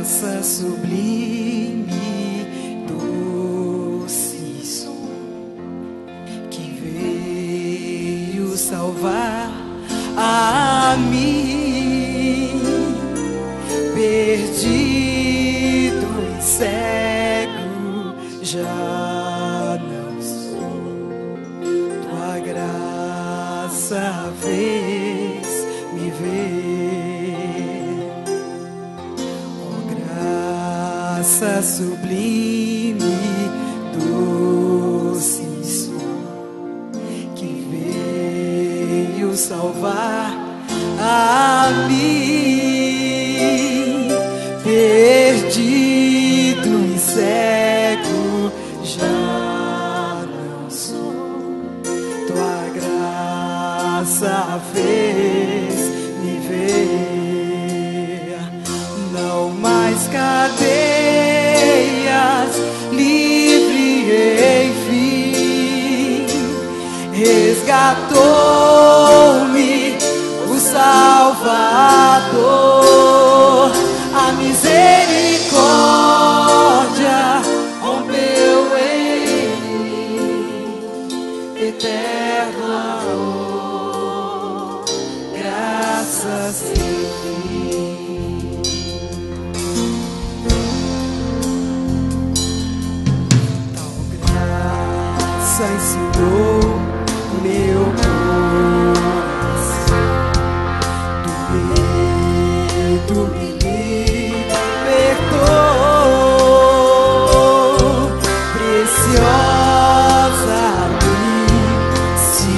graça sublime, doce som que veio salvar a mim, perdido e cego, já não sou. Tua graça fez me ver, oh graça sublime, doce som que veio salvar a mim, perdido e cego, já não sou. Tua graça fez me ver, não mais cadeias, livre enfim, resgatou-me o Salvador, a misericórdia rompeu em mim, eterno amor, graças sem fim. Tal graça ensinou meu coração, do medo me libertou, preciosa se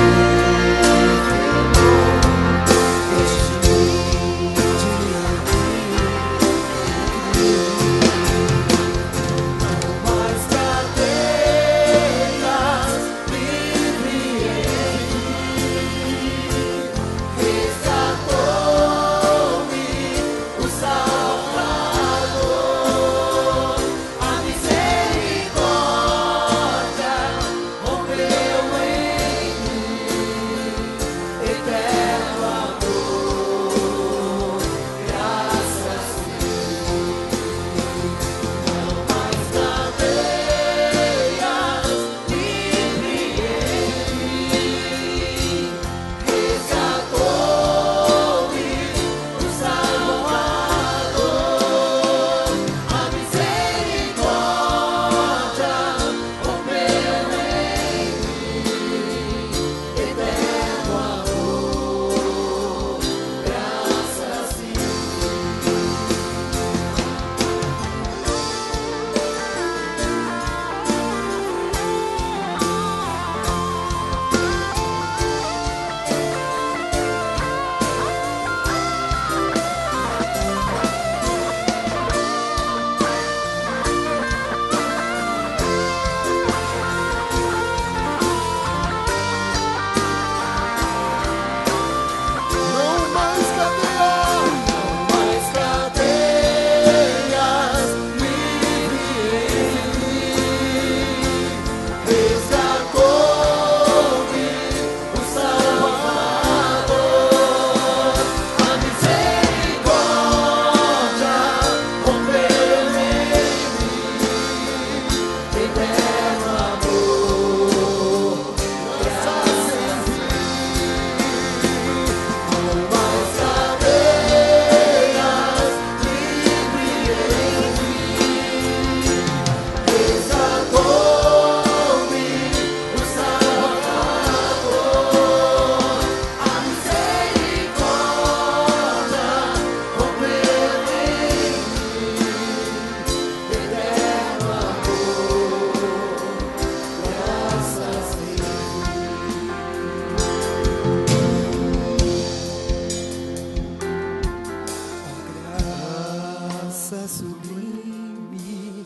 sublime,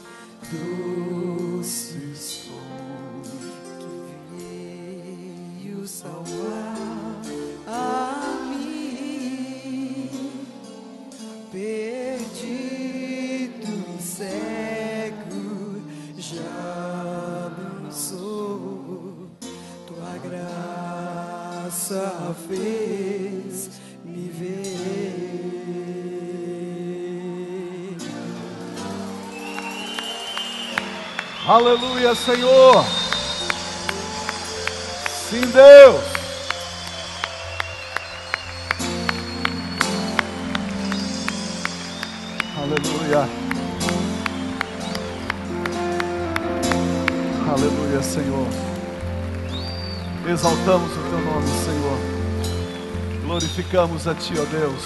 doce som que veio salvar a mim, perdido e cego, já não sou. Tua graça fez me ver. Aleluia, Senhor. Sim, Deus. Aleluia. Aleluia, Senhor. Exaltamos o teu nome, Senhor. Glorificamos a ti, ó Deus.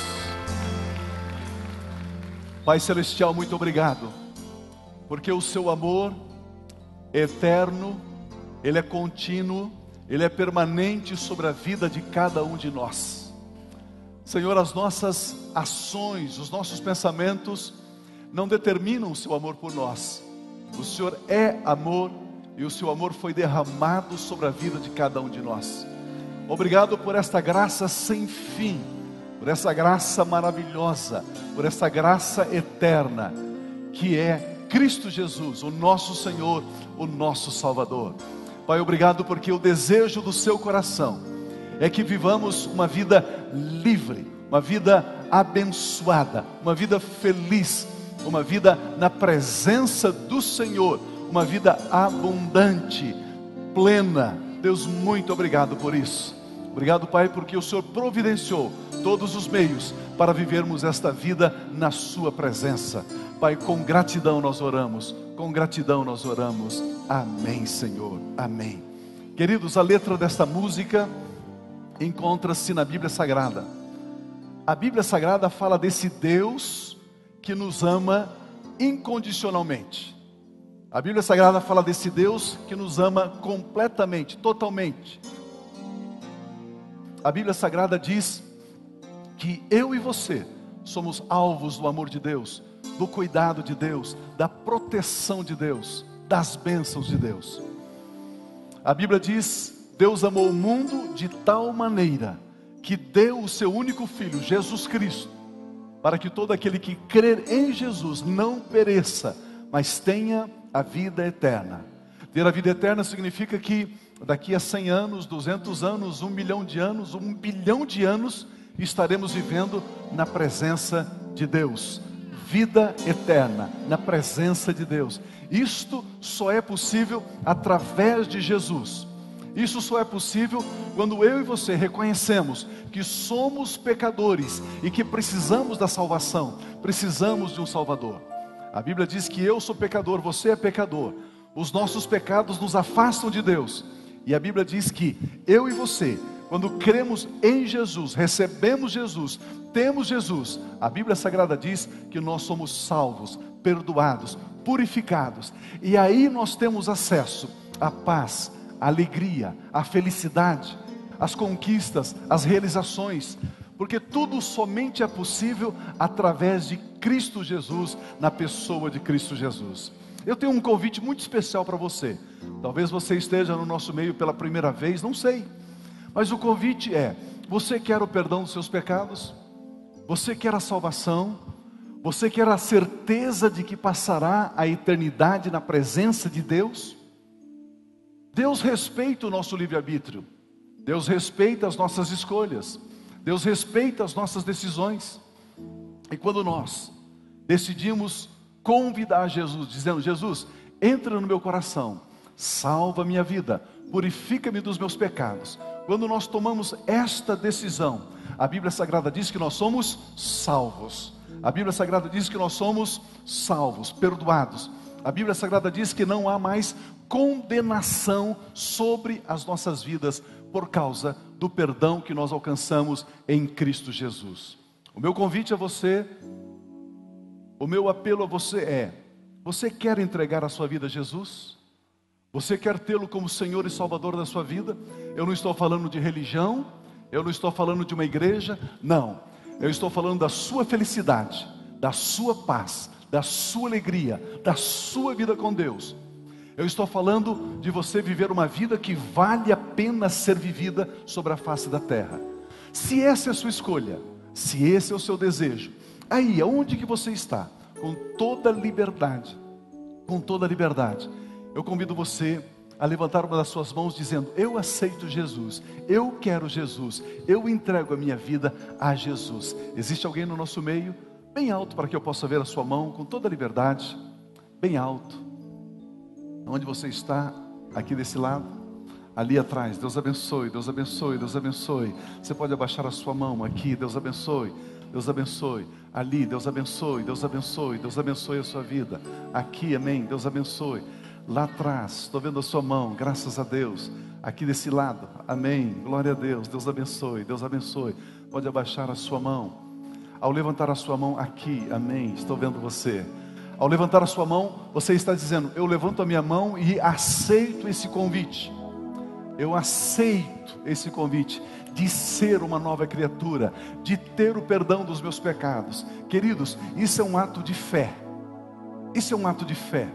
Pai Celestial, muito obrigado, porque o seu amor é eterno, ele é contínuo, ele é permanente sobre a vida de cada um de nós. Senhor, as nossas ações, os nossos pensamentos não determinam o seu amor por nós. O Senhor é amor e o seu amor foi derramado sobre a vida de cada um de nós. Obrigado por esta graça sem fim, por essa graça maravilhosa, por essa graça eterna, que é Cristo Jesus, o nosso Senhor, o nosso Salvador. Pai, obrigado porque o desejo do seu coração é que vivamos uma vida livre, uma vida abençoada, uma vida feliz, uma vida na presença do Senhor, uma vida abundante, plena. Deus, muito obrigado por isso. Obrigado, Pai, porque o Senhor providenciou todos os meios para vivermos esta vida na sua presença. Pai, com gratidão nós oramos, com gratidão nós oramos. Amém, Senhor, amém. Queridos, a letra desta música encontra-se na Bíblia Sagrada. A Bíblia Sagrada fala desse Deus que nos ama incondicionalmente. A Bíblia Sagrada fala desse Deus que nos ama completamente, totalmente. A Bíblia Sagrada diz que eu e você somos alvos do amor de Deus, do cuidado de Deus, da proteção de Deus, das bênçãos de Deus. A Bíblia diz: Deus amou o mundo de tal maneira que deu o seu único Filho, Jesus Cristo, para que todo aquele que crer em Jesus não pereça, mas tenha a vida eterna. Ter a vida eterna significa que daqui a 100 anos, 200 anos, 1 milhão de anos, 1 bilhão de anos, estaremos vivendo na presença de Deus. Vida eterna, na presença de Deus. Isto só é possível através de Jesus. Isso só é possível quando eu e você reconhecemos que somos pecadores e que precisamos da salvação, precisamos de um Salvador. A Bíblia diz que eu sou pecador, você é pecador. Os nossos pecados nos afastam de Deus. E a Bíblia diz que eu e você, quando cremos em Jesus, recebemos Jesus, temos Jesus, a Bíblia Sagrada diz que nós somos salvos, perdoados, purificados. E aí nós temos acesso à paz, à alegria, à felicidade, às conquistas, às realizações. Porque tudo somente é possível através de Cristo Jesus, na pessoa de Cristo Jesus. Eu tenho um convite muito especial para você. Talvez você esteja no nosso meio pela primeira vez, não sei. Mas o convite é: você quer o perdão dos seus pecados? Você quer a salvação? Você quer a certeza de que passará a eternidade na presença de Deus? Deus respeita o nosso livre-arbítrio. Deus respeita as nossas escolhas. Deus respeita as nossas decisões. E quando nós decidimos convidar Jesus, dizendo: Jesus, entra no meu coração, salva a minha vida, purifica-me dos meus pecados. Quando nós tomamos esta decisão, a Bíblia Sagrada diz que nós somos salvos. A Bíblia Sagrada diz que nós somos salvos, perdoados. A Bíblia Sagrada diz que não há mais condenação sobre as nossas vidas por causa do perdão que nós alcançamos em Cristo Jesus. O meu convite a você, o meu apelo a você é: você quer entregar a sua vida a Jesus? Você quer tê-lo como Senhor e Salvador da sua vida? Eu não estou falando de religião, eu não estou falando de uma igreja, não. Eu estou falando da sua felicidade, da sua paz, da sua alegria, da sua vida com Deus. Eu estou falando de você viver uma vida que vale a pena ser vivida sobre a face da terra. Se essa é a sua escolha, se esse é o seu desejo, aí, aonde que você está? Com toda liberdade, eu convido você a levantar uma das suas mãos dizendo: eu aceito Jesus, eu quero Jesus, eu entrego a minha vida a Jesus. Existe alguém no nosso meio? Bem alto para que eu possa ver a sua mão com toda liberdade, bem alto. Onde você está, aqui desse lado, ali atrás, Deus abençoe, Deus abençoe, Deus abençoe. Você pode abaixar a sua mão aqui, Deus abençoe, Deus abençoe. Ali, Deus abençoe, Deus abençoe, Deus abençoe a sua vida. Aqui, amém, Deus abençoe. Lá atrás, estou vendo a sua mão, graças a Deus. Aqui desse lado, amém, glória a Deus, Deus abençoe, Deus abençoe. Pode abaixar a sua mão. Ao levantar a sua mão aqui, amém, estou vendo você. Ao levantar a sua mão, você está dizendo: eu levanto a minha mão e aceito esse convite. Eu aceito esse convite de ser uma nova criatura, de ter o perdão dos meus pecados. Queridos, isso é um ato de fé. Isso é um ato de fé.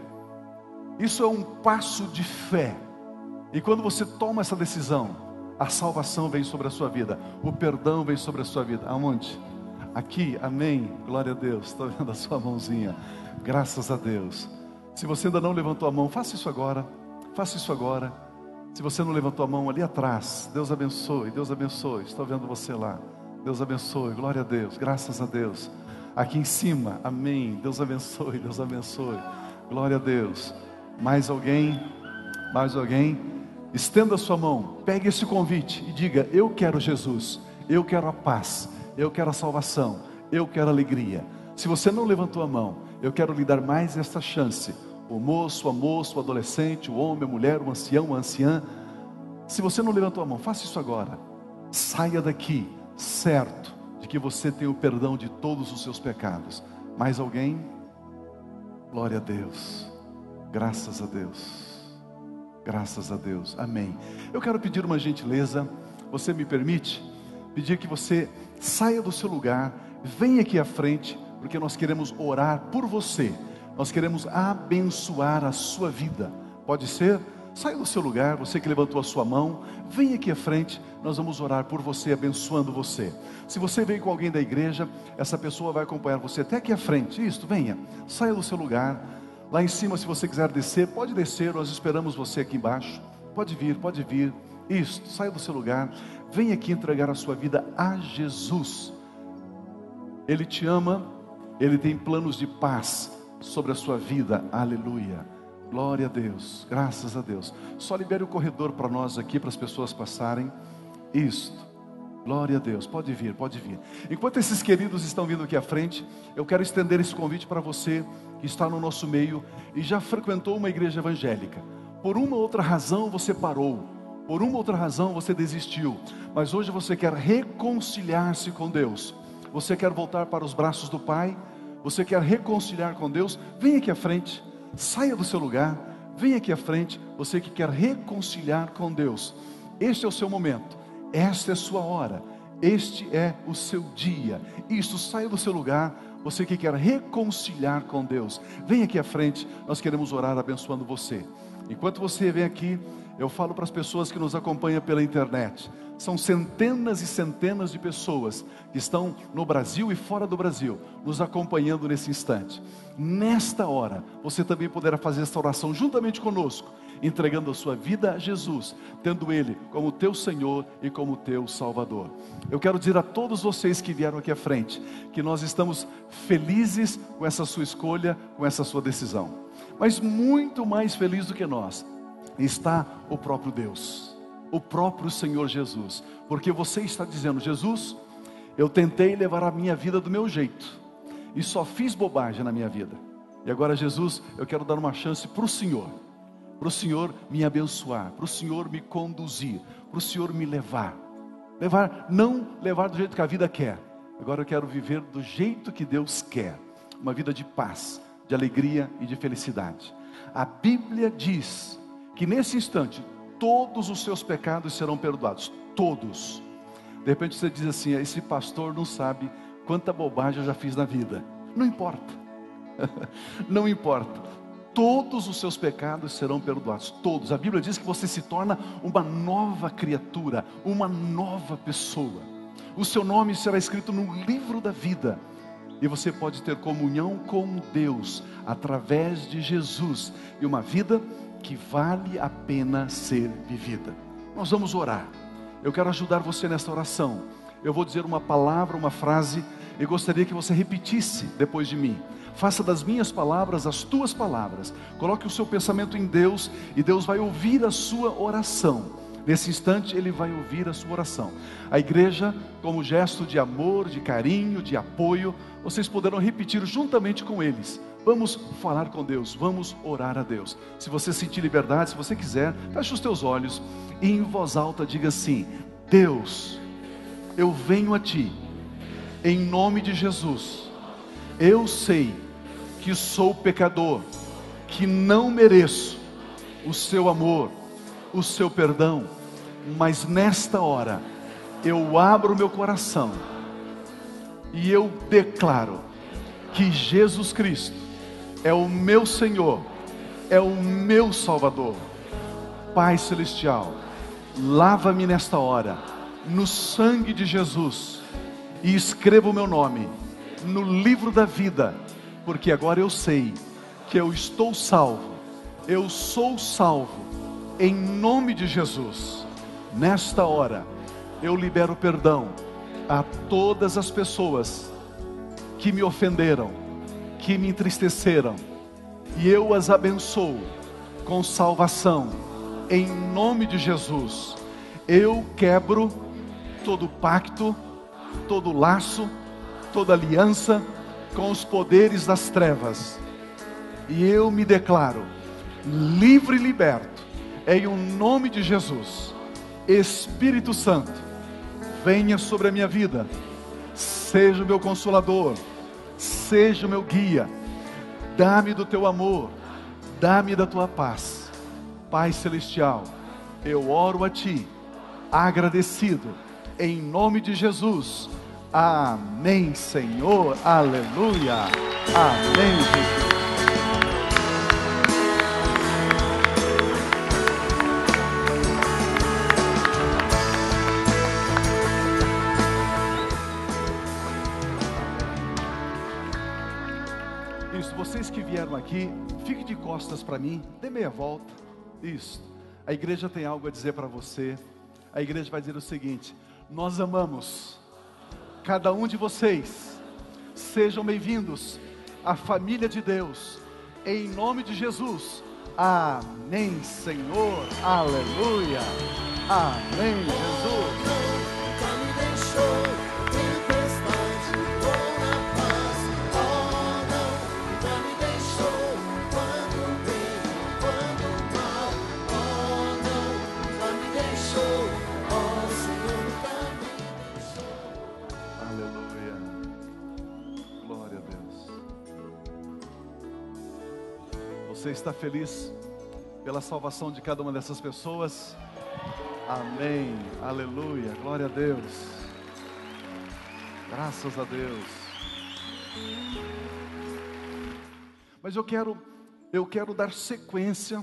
Isso é um passo de fé. E quando você toma essa decisão, a salvação vem sobre a sua vida, o perdão vem sobre a sua vida. Aonde? Aqui, amém, glória a Deus. Estou vendo a sua mãozinha, graças a Deus. Se você ainda não levantou a mão, faça isso agora. Faça isso agora. Se você não levantou a mão, ali atrás, Deus abençoe, Deus abençoe. Estou vendo você lá, Deus abençoe, glória a Deus, graças a Deus. Aqui em cima, amém, Deus abençoe, Deus abençoe, glória a Deus. Mais alguém? Mais alguém? Estenda a sua mão, pegue esse convite e diga: eu quero Jesus, eu quero a paz, eu quero a salvação, eu quero a alegria. Se você não levantou a mão, eu quero lhe dar mais esta chance. O moço, a moça, o adolescente, o homem, a mulher, o ancião, a anciã. Se você não levantou a mão, faça isso agora. Saia daqui, certo de que você tem o perdão de todos os seus pecados. Mais alguém? Glória a Deus. Graças a Deus. Graças a Deus. Amém. Eu quero pedir uma gentileza. Você me permite? Pedir que você saia do seu lugar, venha aqui à frente, porque nós queremos orar por você. Nós queremos abençoar a sua vida. Pode ser? Saia do seu lugar, você que levantou a sua mão, venha aqui à frente, nós vamos orar por você, abençoando você. Se você veio com alguém da igreja, essa pessoa vai acompanhar você até aqui à frente. Isso, venha, saia do seu lugar. Lá em cima, se você quiser descer, pode descer, nós esperamos você aqui embaixo. Pode vir, pode vir. Isso, saia do seu lugar, venha aqui entregar a sua vida a Jesus. Ele te ama, Ele tem planos de paz sobre a sua vida, aleluia, glória a Deus, graças a Deus. Só libere o corredor para nós aqui, para as pessoas passarem. Isto, glória a Deus, pode vir, pode vir. Enquanto esses queridos estão vindo aqui à frente, eu quero estender esse convite para você que está no nosso meio e já frequentou uma igreja evangélica. Por uma ou outra razão você parou, por uma ou outra razão você desistiu, mas hoje você quer reconciliar-se com Deus, você quer voltar para os braços do Pai, você quer reconciliar com Deus, vem aqui à frente, saia do seu lugar, vem aqui à frente, você que quer reconciliar com Deus. Este é o seu momento, esta é a sua hora, este é o seu dia. Isso, saia do seu lugar, você que quer reconciliar com Deus, vem aqui à frente, nós queremos orar abençoando você. Enquanto você vem aqui, eu falo para as pessoas que nos acompanham pela internet. São centenas e centenas de pessoas que estão no Brasil e fora do Brasil, nos acompanhando nesse instante. Nesta hora, você também poderá fazer esta oração juntamente conosco, entregando a sua vida a Jesus, tendo Ele como teu Senhor e como teu Salvador. Eu quero dizer a todos vocês que vieram aqui à frente, que nós estamos felizes com essa sua escolha, com essa sua decisão. Mas muito mais feliz do que nós está o próprio Deus, o próprio Senhor Jesus, porque você está dizendo: Jesus, eu tentei levar a minha vida do meu jeito e só fiz bobagem na minha vida, e agora, Jesus, eu quero dar uma chance para o Senhor me abençoar, para o Senhor me conduzir, para o Senhor me levar, não levar do jeito que a vida quer. Agora eu quero viver do jeito que Deus quer, uma vida de paz, de alegria e de felicidade. A Bíblia diz que nesse instante todos os seus pecados serão perdoados, todos. De repente você diz assim: esse pastor não sabe quanta bobagem eu já fiz na vida. Não importa, não importa, todos os seus pecados serão perdoados, todos. A Bíblia diz que você se torna uma nova criatura, uma nova pessoa. O seu nome será escrito no livro da vida, e você pode ter comunhão com Deus através de Jesus, e uma vida que vale a pena ser vivida. Nós vamos orar. Eu quero ajudar você nesta oração. Eu vou dizer uma palavra, uma frase, eu gostaria que você repetisse depois de mim. Faça das minhas palavras as tuas palavras. Coloque o seu pensamento em Deus e Deus vai ouvir a sua oração. Nesse instante Ele vai ouvir a sua oração. A igreja, como gesto de amor, de carinho, de apoio, vocês poderão repetir juntamente com eles. Vamos falar com Deus, vamos orar a Deus. Se você sentir liberdade, se você quiser, feche os teus olhos e em voz alta diga assim: Deus, eu venho a Ti, em nome de Jesus. Eu sei que sou pecador, que não mereço o Seu amor, o Seu perdão, mas nesta hora, eu abro meu coração, e eu declaro, que Jesus Cristo, é o meu Senhor, é o meu Salvador. Pai Celestial, lava-me nesta hora, no sangue de Jesus, e escreva o meu nome, no livro da vida, porque agora eu sei, que eu estou salvo, eu sou salvo, em nome de Jesus. Nesta hora, eu libero perdão a todas as pessoas que me ofenderam, que me entristeceram, e eu as abençoo com salvação, em nome de Jesus. Eu quebro todo pacto, todo laço, toda aliança com os poderes das trevas, e eu me declaro livre e liberto, em o nome de Jesus. Espírito Santo, venha sobre a minha vida, seja o meu consolador, seja o meu guia, dá-me do teu amor, dá-me da tua paz. Pai Celestial, eu oro a Ti, agradecido, em nome de Jesus. Amém, Senhor, aleluia, amém, Jesus. Isso, vocês que vieram aqui, fique de costas para mim, dê meia volta. Isso, a igreja tem algo a dizer para você. A igreja vai dizer o seguinte: nós amamos cada um de vocês. Sejam bem-vindos à família de Deus, em nome de Jesus. Amém, Senhor, aleluia, amém, Jesus. Você está feliz pela salvação de cada uma dessas pessoas? Amém, aleluia, glória a Deus, graças a Deus. Mas eu quero dar sequência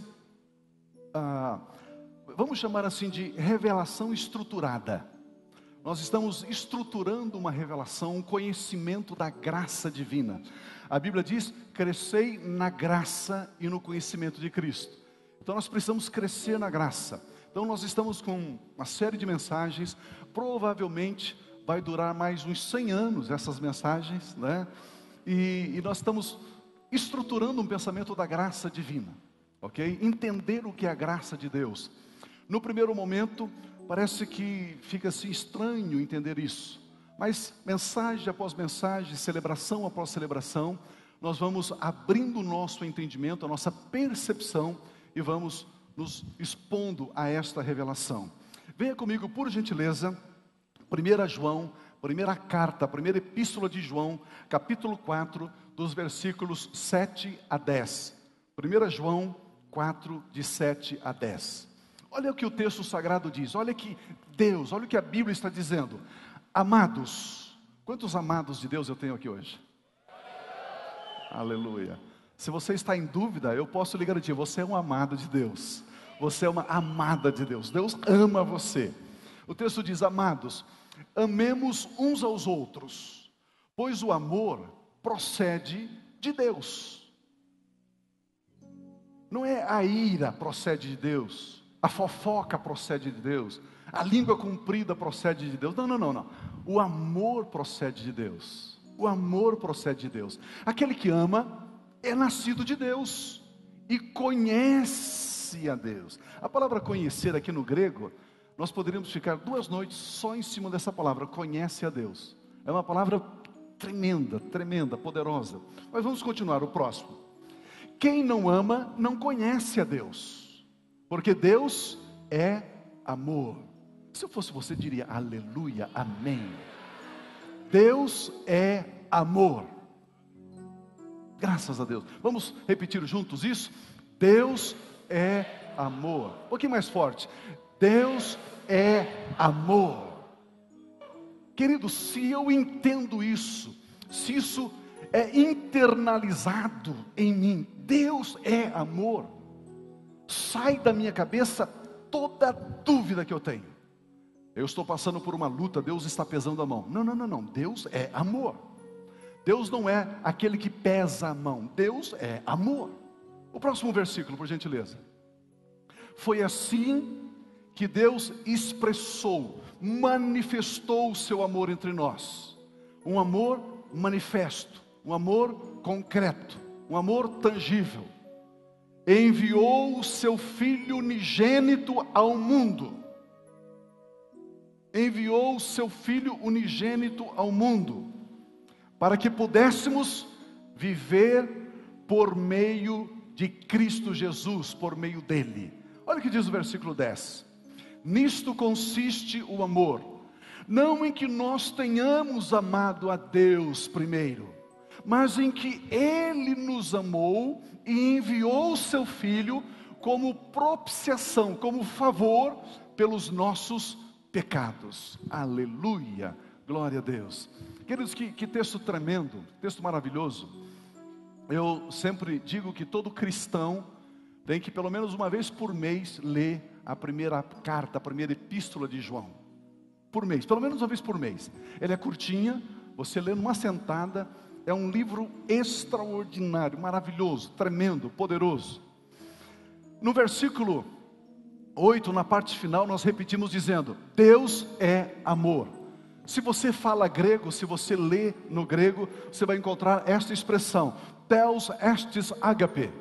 vamos chamar assim de revelação estruturada. Nós estamos estruturando uma revelação, um conhecimento da graça divina. A Bíblia diz: crescei na graça e no conhecimento de Cristo. Então nós precisamos crescer na graça. Então nós estamos com uma série de mensagens. Provavelmente vai durar mais uns 100 anos essas mensagens, né? E nós estamos estruturando um pensamento da graça divina, ok? Entender o que é a graça de Deus. No primeiro momento, parece que fica assim estranho entender isso. Mas mensagem após mensagem, celebração após celebração, nós vamos abrindo o nosso entendimento, a nossa percepção, e vamos nos expondo a esta revelação. Venha comigo, por gentileza, 1 João, primeira carta, primeira epístola de João, capítulo 4, dos versículos 7 a 10. 1 João 4, de 7 a 10. Olha o que o texto sagrado diz, olha que Deus, olha o que a Bíblia está dizendo. Amados, quantos amados de Deus eu tenho aqui hoje? Aleluia. Se você está em dúvida, eu posso lhe garantir, você é um amado de Deus. Você é uma amada de Deus. Deus ama você. O texto diz: amados, amemos uns aos outros, pois o amor procede de Deus. Não é a ira procede de Deus, a fofoca procede de Deus, a língua comprida procede de Deus. Não. O amor procede de Deus. O amor procede de Deus. Aquele que ama é nascido de Deus e conhece a Deus. A palavra conhecer aqui no grego, nós poderíamos ficar 2 noites só em cima dessa palavra, conhece a Deus. É uma palavra tremenda, tremenda, poderosa. Mas vamos continuar, o próximo. Quem não ama, não conhece a Deus, porque Deus é amor. Se eu fosse você, diria aleluia, amém. Deus é amor. Graças a Deus. Vamos repetir juntos isso? Deus é amor. Um pouquinho mais forte. Deus é amor. Querido, se eu entendo isso, se isso é internalizado em mim, Deus é amor, sai da minha cabeça toda dúvida que eu tenho. Eu estou passando por uma luta, Deus está pesando a mão. Não, Deus é amor. Deus não é aquele que pesa a mão, Deus é amor. O próximo versículo, por gentileza. Foi assim que Deus expressou, manifestou o seu amor entre nós. Um amor manifesto, um amor concreto, um amor tangível. Enviou o seu Filho unigênito ao mundo. Enviou o seu Filho unigênito ao mundo, para que pudéssemos viver por meio de Cristo Jesus, por meio dele. Olha o que diz o versículo 10. Nisto consiste o amor, não em que nós tenhamos amado a Deus primeiro, mas em que Ele nos amou e enviou o seu Filho como propiciação, como favor pelos nossos pecados. Aleluia, glória a Deus. Queridos, que texto tremendo, texto maravilhoso. Eu sempre digo que todo cristão tem que pelo menos uma vez por mês ler a primeira carta, a primeira epístola de João. Por mês, pelo menos uma vez por mês. Ela é curtinha, você lê numa sentada. É um livro extraordinário, maravilhoso, tremendo, poderoso. No versículo 8, na parte final, nós repetimos dizendo: Deus é amor. Se você fala grego, se você lê no grego, você vai encontrar esta expressão: Theos estis agape.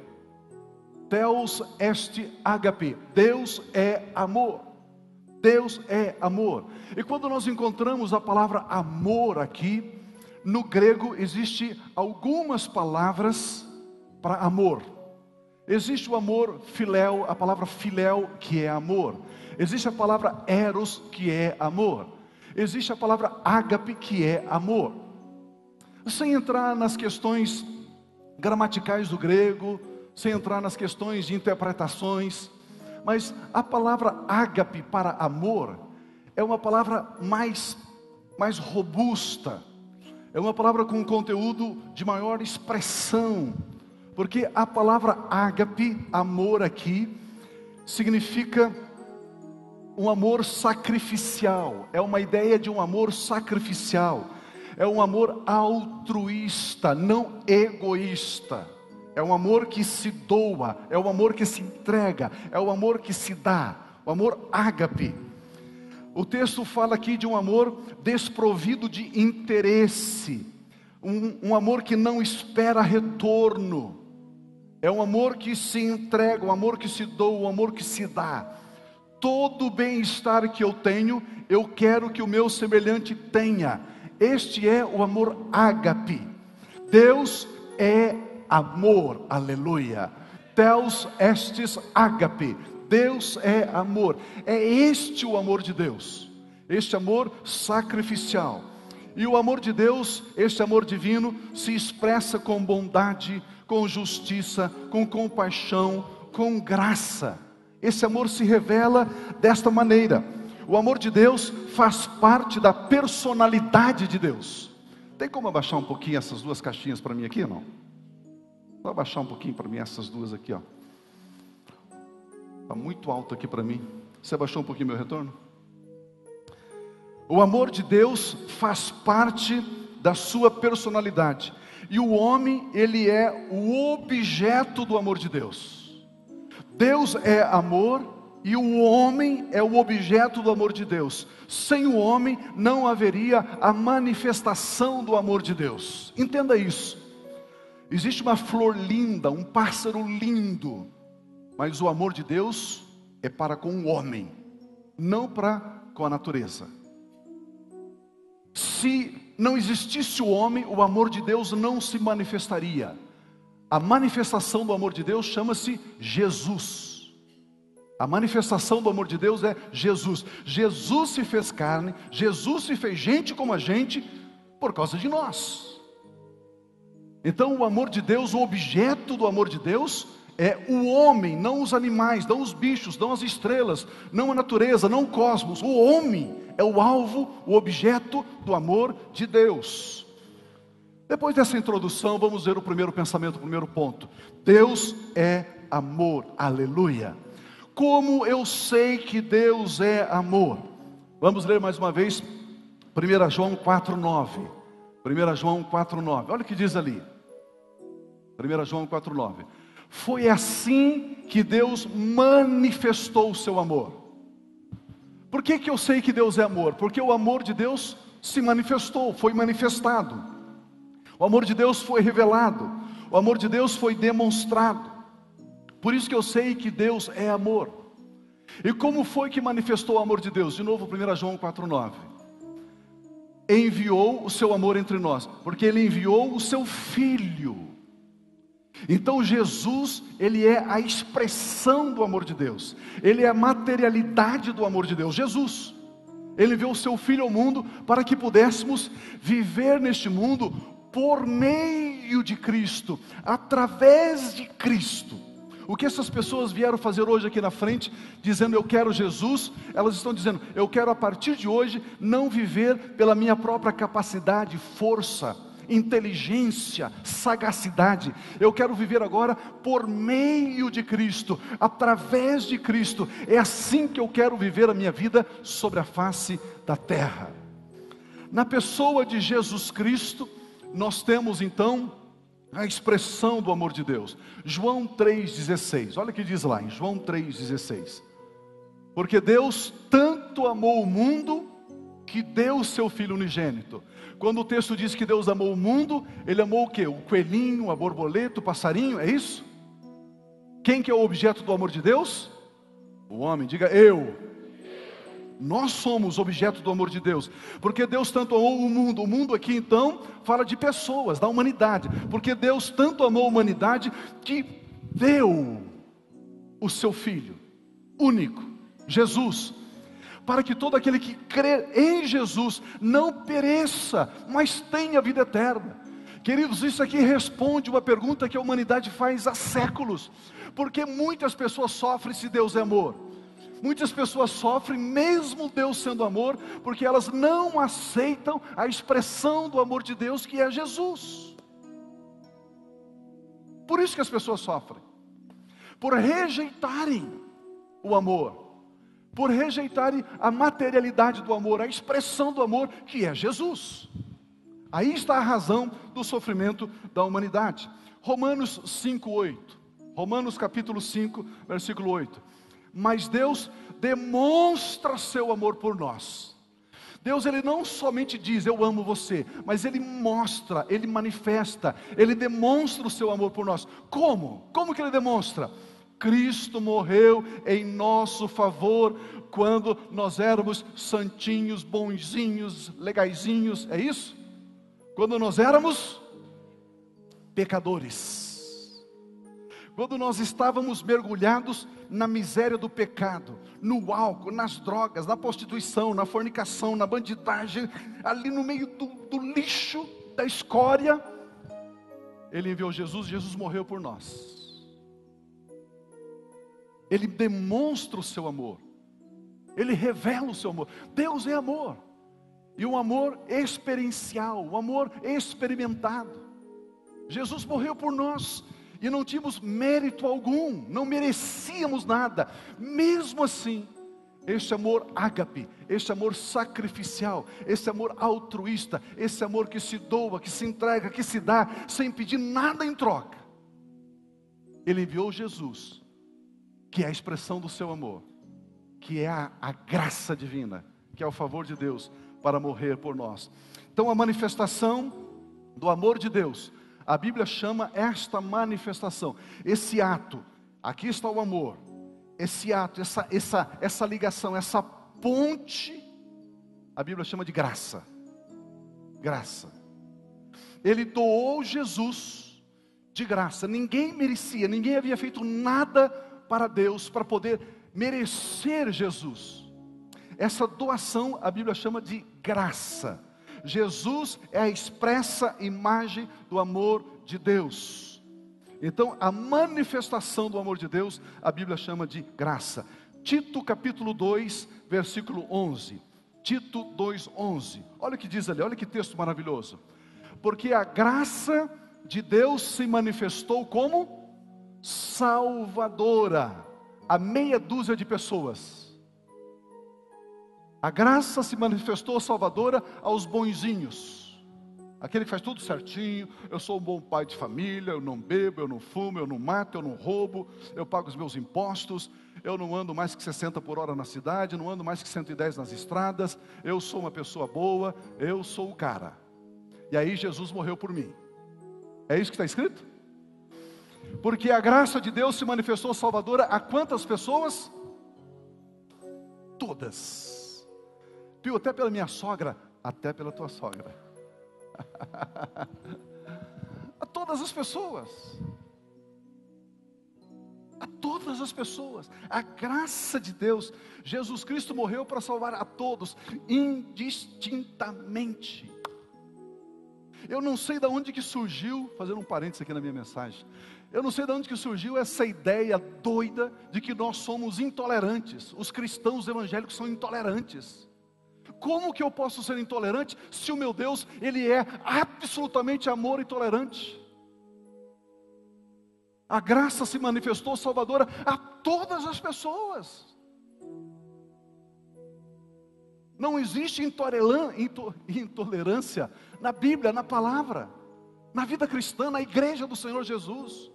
Theos est agape. Deus é amor. Deus é amor. E quando nós encontramos a palavra amor aqui, no grego existe algumas palavras para amor. Existe o amor filéu, a palavra filéu, que é amor. Existe a palavra eros, que é amor. Existe a palavra ágape, que é amor. Sem entrar nas questões gramaticais do grego, sem entrar nas questões de interpretações, mas a palavra ágape para amor é uma palavra mais robusta. É uma palavra com conteúdo de maior expressão, porque a palavra ágape, amor aqui, significa um amor sacrificial. É uma ideia de um amor sacrificial. É um amor altruísta, não egoísta. É um amor que se doa, é um amor que se entrega, é um amor que se dá, o amor ágape. O texto fala aqui de um amor desprovido de interesse, um amor que não espera retorno. É um amor que se entrega, um amor que se doa, um amor que se dá. Todo o bem-estar que eu tenho, eu quero que o meu semelhante tenha. Este é o amor ágape. Deus é amor, aleluia. Theos estis agape. Deus é amor. É este o amor de Deus, este amor sacrificial. E o amor de Deus, este amor divino, se expressa com bondade, com justiça, com compaixão, com graça. Esse amor se revela desta maneira. O amor de Deus faz parte da personalidade de Deus. Tem como abaixar um pouquinho essas duas caixinhas para mim aqui, não? Vou abaixar um pouquinho para mim essas duas aqui, ó. Está muito alto aqui para mim. Você abaixou um pouquinho meu retorno? O amor de Deus faz parte da sua personalidade. E o homem, ele é o objeto do amor de Deus. Deus é amor E o homem é o objeto do amor de Deus. Sem o homem não haveria a manifestação do amor de Deus. Entenda isso. Existe uma flor linda, um pássaro lindo, mas o amor de Deus é para com o homem, não para com a natureza. Se não existisse o homem, o amor de Deus não se manifestaria. A manifestação do amor de Deus chama-se Jesus. A manifestação do amor de Deus é Jesus. Jesus se fez carne, Jesus se fez gente como a gente, por causa de nós. Então o amor de Deus, o objeto do amor de Deus é o homem, não os animais, não os bichos, não as estrelas, não a natureza, não o cosmos. O homem é o alvo, o objeto do amor de Deus. Depois dessa introdução, vamos ver o primeiro pensamento, o primeiro ponto. Deus é amor, aleluia. Como eu sei que Deus é amor? Vamos ler mais uma vez 1 João 4,9. 1 João 4,9. Olha o que diz ali. 1 João 4,9. Foi assim que Deus manifestou o seu amor. Por que eu sei que Deus é amor? Porque o amor de Deus se manifestou, foi manifestado. O amor de Deus foi revelado. O amor de Deus foi demonstrado. Por isso que eu sei que Deus é amor. E como foi que manifestou o amor de Deus? De novo, 1 João 4,9. Enviou o seu amor entre nós, porque Ele enviou o seu Filho. Então Jesus, Ele é a expressão do amor de Deus. Ele é a materialidade do amor de Deus. Jesus, Ele enviou o seu Filho ao mundo para que pudéssemos viver neste mundo por meio de Cristo, através de Cristo. O que essas pessoas vieram fazer hoje aqui na frente, dizendo eu quero Jesus, elas estão dizendo, eu quero a partir de hoje não viver pela minha própria capacidade, força, inteligência, sagacidade. Eu quero viver agora por meio de Cristo, através de Cristo. É assim que eu quero viver a minha vida sobre a face da terra. Na pessoa de Jesus Cristo, nós temos então a expressão do amor de Deus. João 3,16, olha o que diz lá em João 3,16. Porque Deus tanto amou o mundo, que deu o seu Filho unigênito. Quando o texto diz que Deus amou o mundo, Ele amou o quê? O coelhinho, a borboleta, o passarinho, é isso? Quem que é o objeto do amor de Deus? O homem, diga eu. Nós somos objeto do amor de Deus, porque Deus tanto amou o mundo aqui então, fala de pessoas, da humanidade, porque Deus tanto amou a humanidade, que deu o seu Filho, único, Jesus, para que todo aquele que crê em Jesus, não pereça, mas tenha vida eterna. Queridos, isso aqui responde uma pergunta que a humanidade faz há séculos, porque muitas pessoas sofrem se Deus é amor. Muitas pessoas sofrem, mesmo Deus sendo amor, porque elas não aceitam a expressão do amor de Deus, que é Jesus. Por isso que as pessoas sofrem, por rejeitarem o amor, por rejeitarem a materialidade do amor, a expressão do amor, que é Jesus. Aí está a razão do sofrimento da humanidade. Romanos 5,8. Romanos capítulo 5, versículo 8. Mas Deus demonstra seu amor por nós. Deus, Ele não somente diz, eu amo você, mas Ele mostra, Ele manifesta, Ele demonstra o seu amor por nós. Como? Como que Ele demonstra? Cristo morreu em nosso favor, quando nós éramos santinhos, bonzinhos, legaizinhos, é isso? Quando nós éramos pecadores. Quando nós estávamos mergulhados na miséria do pecado, no álcool, nas drogas, na prostituição, na fornicação, na bandidagem, ali no meio do lixo, da escória, Ele enviou Jesus, Jesus morreu por nós. Ele demonstra o seu amor, Ele revela o seu amor. Deus é amor, e um amor experiencial, um amor experimentado. Jesus morreu por nós, e não tínhamos mérito algum, não merecíamos nada. Mesmo assim, este amor ágape, este amor sacrificial, esse amor altruísta, esse amor que se doa, que se entrega, que se dá, sem pedir nada em troca. Ele enviou Jesus, que é a expressão do seu amor. que é a graça divina, que é o favor de Deus para morrer por nós. Então a manifestação do amor de Deus, a Bíblia chama esta manifestação, esse ato, aqui está o amor, esse ato, essa ligação, essa ponte, a Bíblia chama de graça. Graça. Ele doou Jesus de graça. Ninguém merecia, ninguém havia feito nada para Deus para poder merecer Jesus. Essa doação a Bíblia chama de graça. Jesus é a expressa imagem do amor de Deus. Então a manifestação do amor de Deus a Bíblia chama de graça. Tito capítulo 2 versículo 11. Tito 2:11. Olha o que diz ali, olha que texto maravilhoso. Porque a graça de Deus se manifestou como salvadora a meia dúzia de pessoas. A graça se manifestou salvadora aos bonzinhos, aquele que faz tudo certinho. Eu sou um bom pai de família, eu não bebo, eu não fumo, eu não mato, eu não roubo, eu pago os meus impostos, eu não ando mais que 60 por hora na cidade, não ando mais que 110 nas estradas, eu sou uma pessoa boa, eu sou o cara. E aí Jesus morreu por mim. É isso que está escrito? Porque a graça de Deus se manifestou salvadora a quantas pessoas? Todas. Pio, até pela minha sogra, até pela tua sogra. A todas as pessoas. A todas as pessoas. A graça de Deus. Jesus Cristo morreu para salvar a todos, indistintamente. Eu não sei de onde que surgiu, fazendo um parênteses aqui na minha mensagem, eu não sei de onde que surgiu essa ideia doida de que nós somos intolerantes. Os cristãos evangélicos são intolerantes. Como que eu posso ser intolerante se o meu Deus, Ele é absolutamente amor e tolerante? A graça se manifestou salvadora a todas as pessoas. Não existe intolerância na Bíblia, na palavra, na vida cristã, na igreja do Senhor Jesus.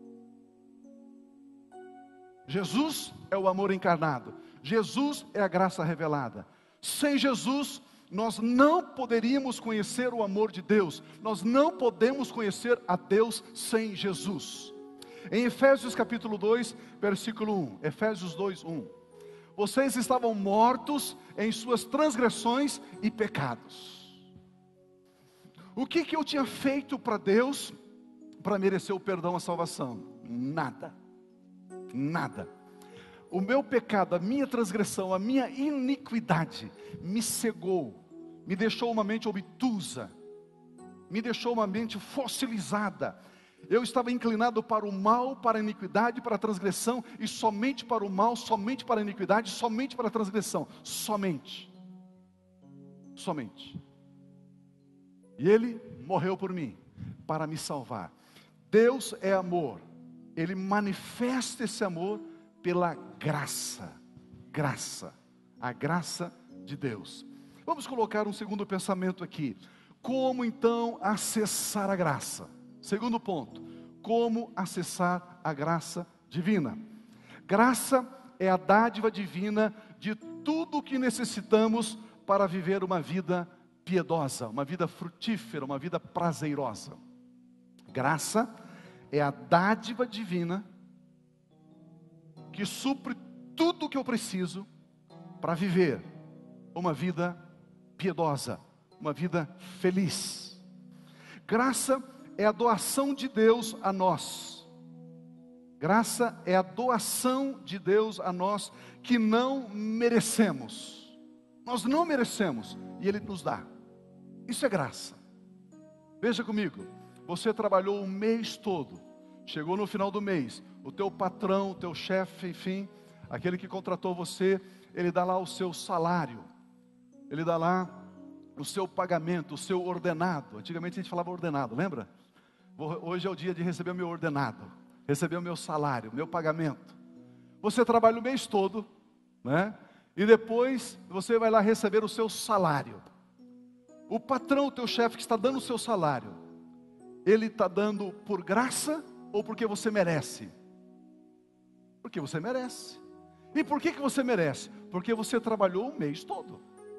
Jesus é o amor encarnado. Jesus é a graça revelada. Sem Jesus, nós não poderíamos conhecer o amor de Deus. Nós não podemos conhecer a Deus sem Jesus. Em Efésios capítulo 2, versículo 1. Efésios 2, 1. Vocês estavam mortos em suas transgressões e pecados. O que eu tinha feito para Deus para merecer o perdão, a salvação? Nada. Nada. O meu pecado, a minha transgressão, a minha iniquidade me cegou, me deixou uma mente obtusa, me deixou uma mente fossilizada. Eu estava inclinado para o mal, para a iniquidade, para a transgressão, e somente para o mal, somente para a iniquidade, somente para a transgressão, somente. E Ele morreu por mim, para me salvar. Deus é amor, Ele manifesta esse amor pela graça, a graça de Deus. Vamos colocar um segundo pensamento aqui. Como então acessar a graça? Segundo ponto, como acessar a graça divina? Graça é a dádiva divina de tudo o que necessitamos para viver uma vida piedosa, uma vida frutífera, uma vida prazerosa. Graça é a dádiva divina que supre tudo o que eu preciso para viver uma vida piedosa, uma vida feliz. Graça é a doação de Deus a nós. Graça é a doação de Deus a nós que não merecemos. Nós não merecemos e Ele nos dá. Isso é graça. Veja comigo, você trabalhou o mês todo, chegou no final do mês, o teu patrão, o teu chefe, enfim, aquele que contratou você, ele dá lá o seu salário, ele dá lá o seu pagamento, o seu ordenado. Antigamente a gente falava ordenado, lembra? Hoje é o dia de receber o meu ordenado, receber o meu salário, o meu pagamento. Você trabalha o mês todo, né? E depois você vai lá receber o seu salário. O patrão, o teu chefe que está dando o seu salário, ele está dando por graça ou porque você merece? Porque você merece. E por que você merece? Porque você trabalhou o mês todo.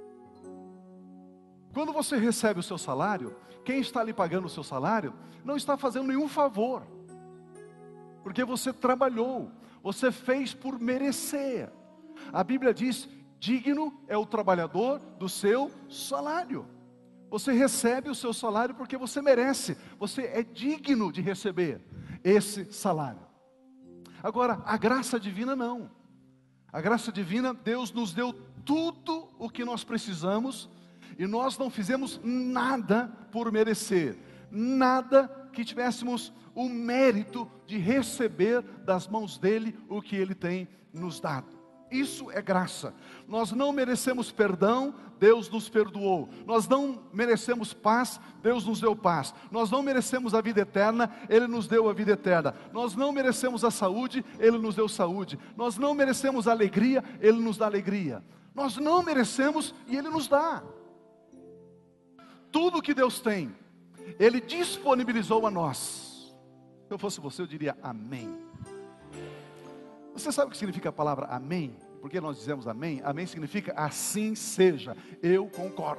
Quando você recebe o seu salário, quem está lhe pagando o seu salário não está fazendo nenhum favor, porque você trabalhou, você fez por merecer. A Bíblia diz: digno é o trabalhador do seu salário. Você recebe o seu salário porque você merece, você é digno de receber esse salário. Agora, a graça divina não. A graça divina, Deus nos deu tudo o que nós precisamos, e nós não fizemos nada por merecer, nada que tivéssemos o mérito de receber das mãos dele o que ele tem nos dado. Isso é graça. Nós não merecemos perdão, Deus nos perdoou. Nós não merecemos paz, Deus nos deu paz. Nós não merecemos a vida eterna, Ele nos deu a vida eterna. Nós não merecemos a saúde, Ele nos deu saúde. Nós não merecemos a alegria, Ele nos dá alegria. Nós não merecemos e Ele nos dá. Tudo que Deus tem, Ele disponibilizou a nós. Se eu fosse você, eu diria amém. Você sabe o que significa a palavra amém? Por que nós dizemos amém? Amém significa assim seja, eu concordo.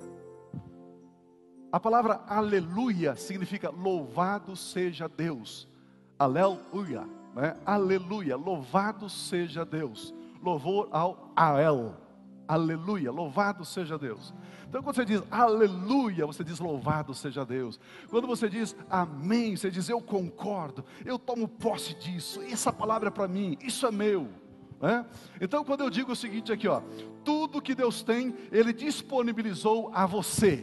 A palavra aleluia significa louvado seja Deus. Aleluia, né? Aleluia, louvado seja Deus. Louvor ao Ael. Aleluia, louvado seja Deus. Então quando você diz aleluia, você diz louvado seja Deus. Quando você diz amém, você diz eu concordo, eu tomo posse disso, essa palavra é para mim, isso é meu, né? Então quando eu digo o seguinte aqui, ó, tudo que Deus tem, Ele disponibilizou a você.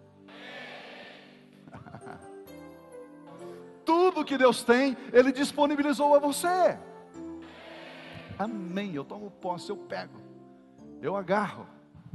Tudo que Deus tem, Ele disponibilizou a você. Amém, eu tomo posse, eu pego, eu agarro,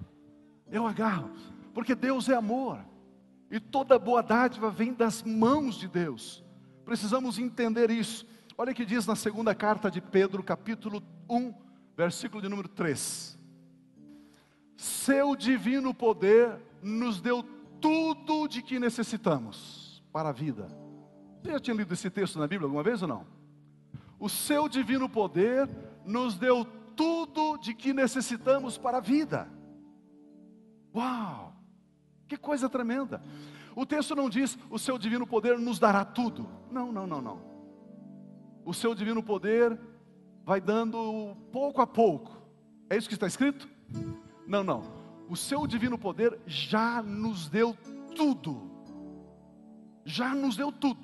porque Deus é amor, e toda boa dádiva vem das mãos de Deus. Precisamos entender isso. Olha o que diz na segunda carta de Pedro, capítulo 1, versículo de número 3. Seu divino poder nos deu tudo de que necessitamos para a vida. Você já tinha lido esse texto na Bíblia alguma vez ou não? O seu divino poder nos deu tudo de que necessitamos para a vida. Uau! Que coisa tremenda! O texto não diz, o seu divino poder nos dará tudo. Não. O seu divino poder vai dando pouco a pouco. É isso que está escrito? Não. O seu divino poder já nos deu tudo. Já nos deu tudo.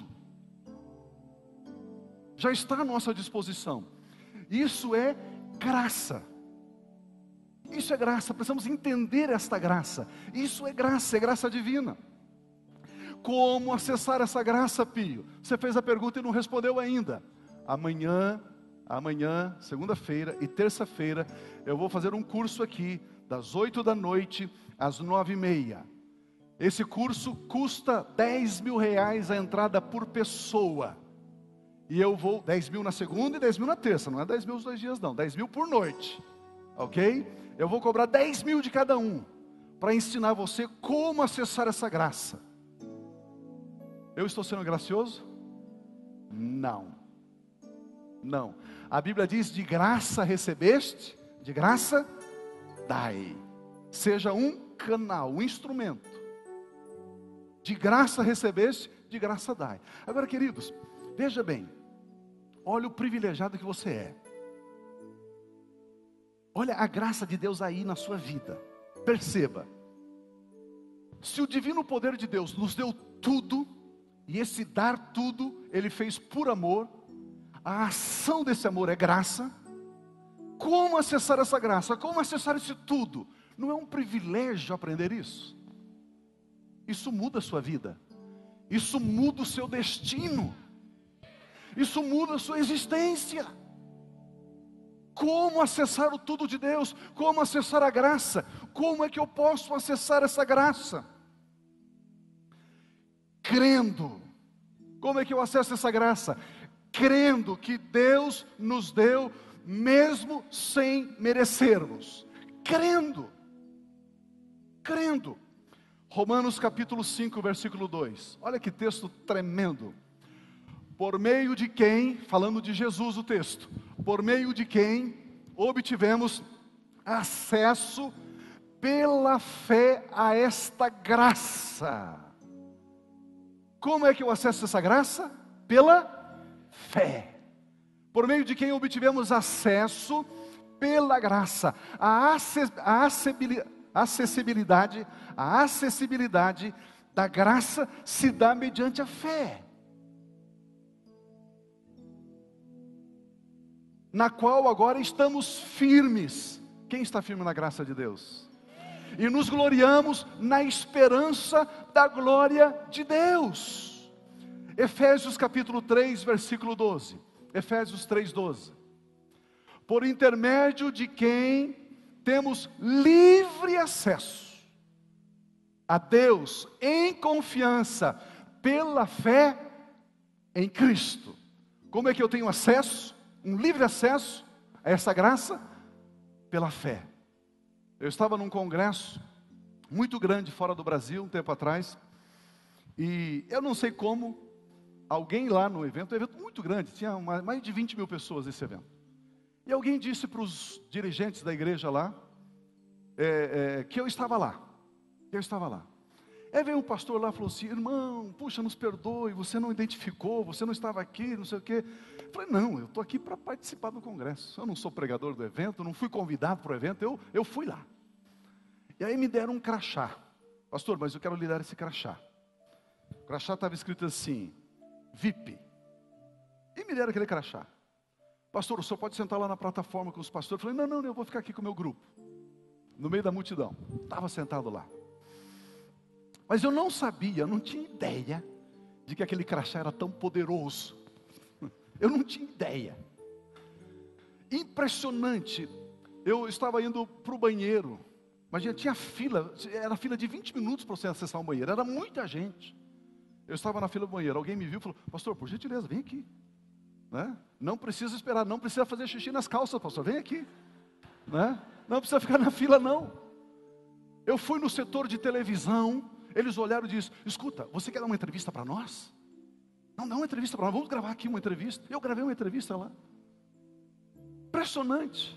Já está à nossa disposição. Isso é graça. Isso é graça, precisamos entender esta graça. Isso é graça divina. Como acessar essa graça, Pio? Você fez a pergunta e não respondeu ainda. Amanhã, segunda-feira e terça-feira, eu vou fazer um curso aqui, das 8 da noite às 9h30. Esse curso custa R$10.000 a entrada por pessoa. E eu vou, 10 mil na segunda e 10 mil na terça, não é 10 mil os 2 dias não, 10 mil por noite, ok? Eu vou cobrar 10 mil de cada um, para ensinar você como acessar essa graça. Eu estou sendo gracioso? Não. A Bíblia diz, de graça recebeste, de graça dai. Seja um canal, um instrumento. De graça recebeste, de graça dai. Agora, queridos, veja bem, olha o privilegiado que você é. Olha a graça de Deus aí na sua vida. Perceba. Se o divino poder de Deus nos deu tudo, e esse dar tudo, Ele fez por amor, a ação desse amor é graça. Como acessar essa graça? Como acessar esse tudo? Não é um privilégio aprender isso? Isso muda a sua vida. Isso muda o seu destino. Isso muda a sua existência. Como acessar o tudo de Deus? Como acessar a graça? Como é que eu posso acessar essa graça? Crendo. Como é que eu acesso essa graça? Crendo que Deus nos deu, mesmo sem merecermos. Crendo. Romanos capítulo 5, versículo 2. Olha que texto tremendo. Por meio de quem, falando de Jesus o texto, por meio de quem obtivemos acesso pela fé a esta graça. Como é que eu acesso essa graça? Pela fé. Por meio de quem obtivemos acesso pela graça. A acessibilidade da graça se dá mediante a fé, na qual agora estamos firmes. Quem está firme na graça de Deus? E nos gloriamos na esperança da glória de Deus. Efésios capítulo 3, versículo 12. Efésios 3, 12. Por intermédio de quem temos livre acesso a Deus em confiança pela fé em Cristo. Como é que eu tenho acesso? Um livre acesso a essa graça? Pela fé. Eu estava num congresso muito grande fora do Brasil, um tempo atrás, e eu não sei como, alguém lá no evento, um evento muito grande, tinha mais de 20 mil pessoas nesse evento, e alguém disse para os dirigentes da igreja lá, que eu estava lá, Aí veio um pastor lá e falou assim: irmão, puxa, nos perdoe, você não identificou, você não estava aqui, não sei o quê. Eu falei: não, eu estou aqui para participar do congresso, eu não sou pregador do evento, não fui convidado para o evento, eu fui lá. E aí me deram um crachá. Pastor, mas eu quero lhe dar esse crachá. O crachá estava escrito assim: VIP. E me deram aquele crachá. Pastor, o senhor pode sentar lá na plataforma com os pastores? Eu falei: não, eu vou ficar aqui com o meu grupo, no meio da multidão. Estava sentado lá. Mas eu não sabia, eu não tinha ideia de que aquele crachá era tão poderoso. Eu não tinha ideia. Impressionante. Eu estava indo para o banheiro. Imagina, tinha fila, era fila de 20 minutos para você acessar um banheiro. Era muita gente. Eu estava na fila do banheiro, alguém me viu e falou: pastor, por gentileza, vem aqui. Né? Não precisa esperar, não precisa fazer xixi nas calças, pastor, vem aqui. Né? Não precisa ficar na fila, não. Eu fui no setor de televisão. Eles olharam e disseram: escuta, você quer dar uma entrevista para nós? Não, dá uma entrevista para nós, vamos gravar aqui uma entrevista. Eu gravei uma entrevista lá. Impressionante.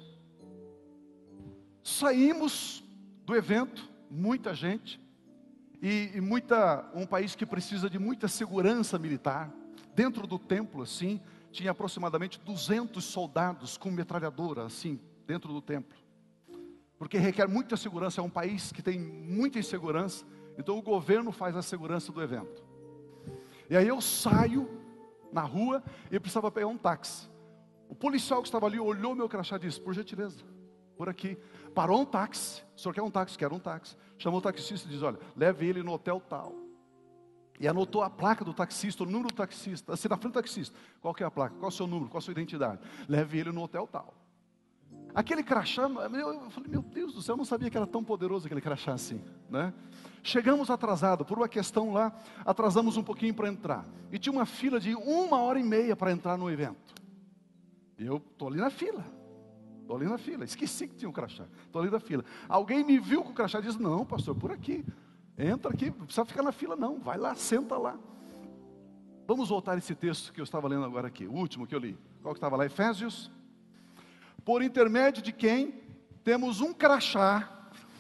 Saímos do evento, muita gente, e um país que precisa de muita segurança militar. Dentro do templo, assim, tinha aproximadamente 200 soldados com metralhadora, assim, dentro do templo. Porque requer muita segurança, é um país que tem muita insegurança. Então o governo faz a segurança do evento. E aí eu saio na rua e precisava pegar um táxi. O policial que estava ali olhou meu crachá e disse: por gentileza, por aqui. Parou um táxi. O senhor quer um táxi? Quero um táxi. Chamou o taxista e disse: olha, leve ele no hotel tal. E anotou a placa do taxista, o número do taxista, assim na frente do taxista. Qual que é a placa? Qual é o seu número? Qual a sua identidade? Leve ele no hotel tal. Aquele crachá, eu falei: meu Deus do céu, eu não sabia que era tão poderoso aquele crachá assim, né? Chegamos atrasado, por uma questão lá, atrasamos um pouquinho para entrar. E tinha uma fila de 1h30 para entrar no evento. E eu estou ali na fila, esqueci que tinha um crachá, estou ali na fila. Alguém me viu com o crachá e disse: não, pastor, por aqui, entra aqui, não precisa ficar na fila não, vai lá, senta lá. Vamos voltar a esse texto que eu estava lendo agora aqui, o último que eu li. Qual que estava lá? Efésios. Por intermédio de quem temos um crachá,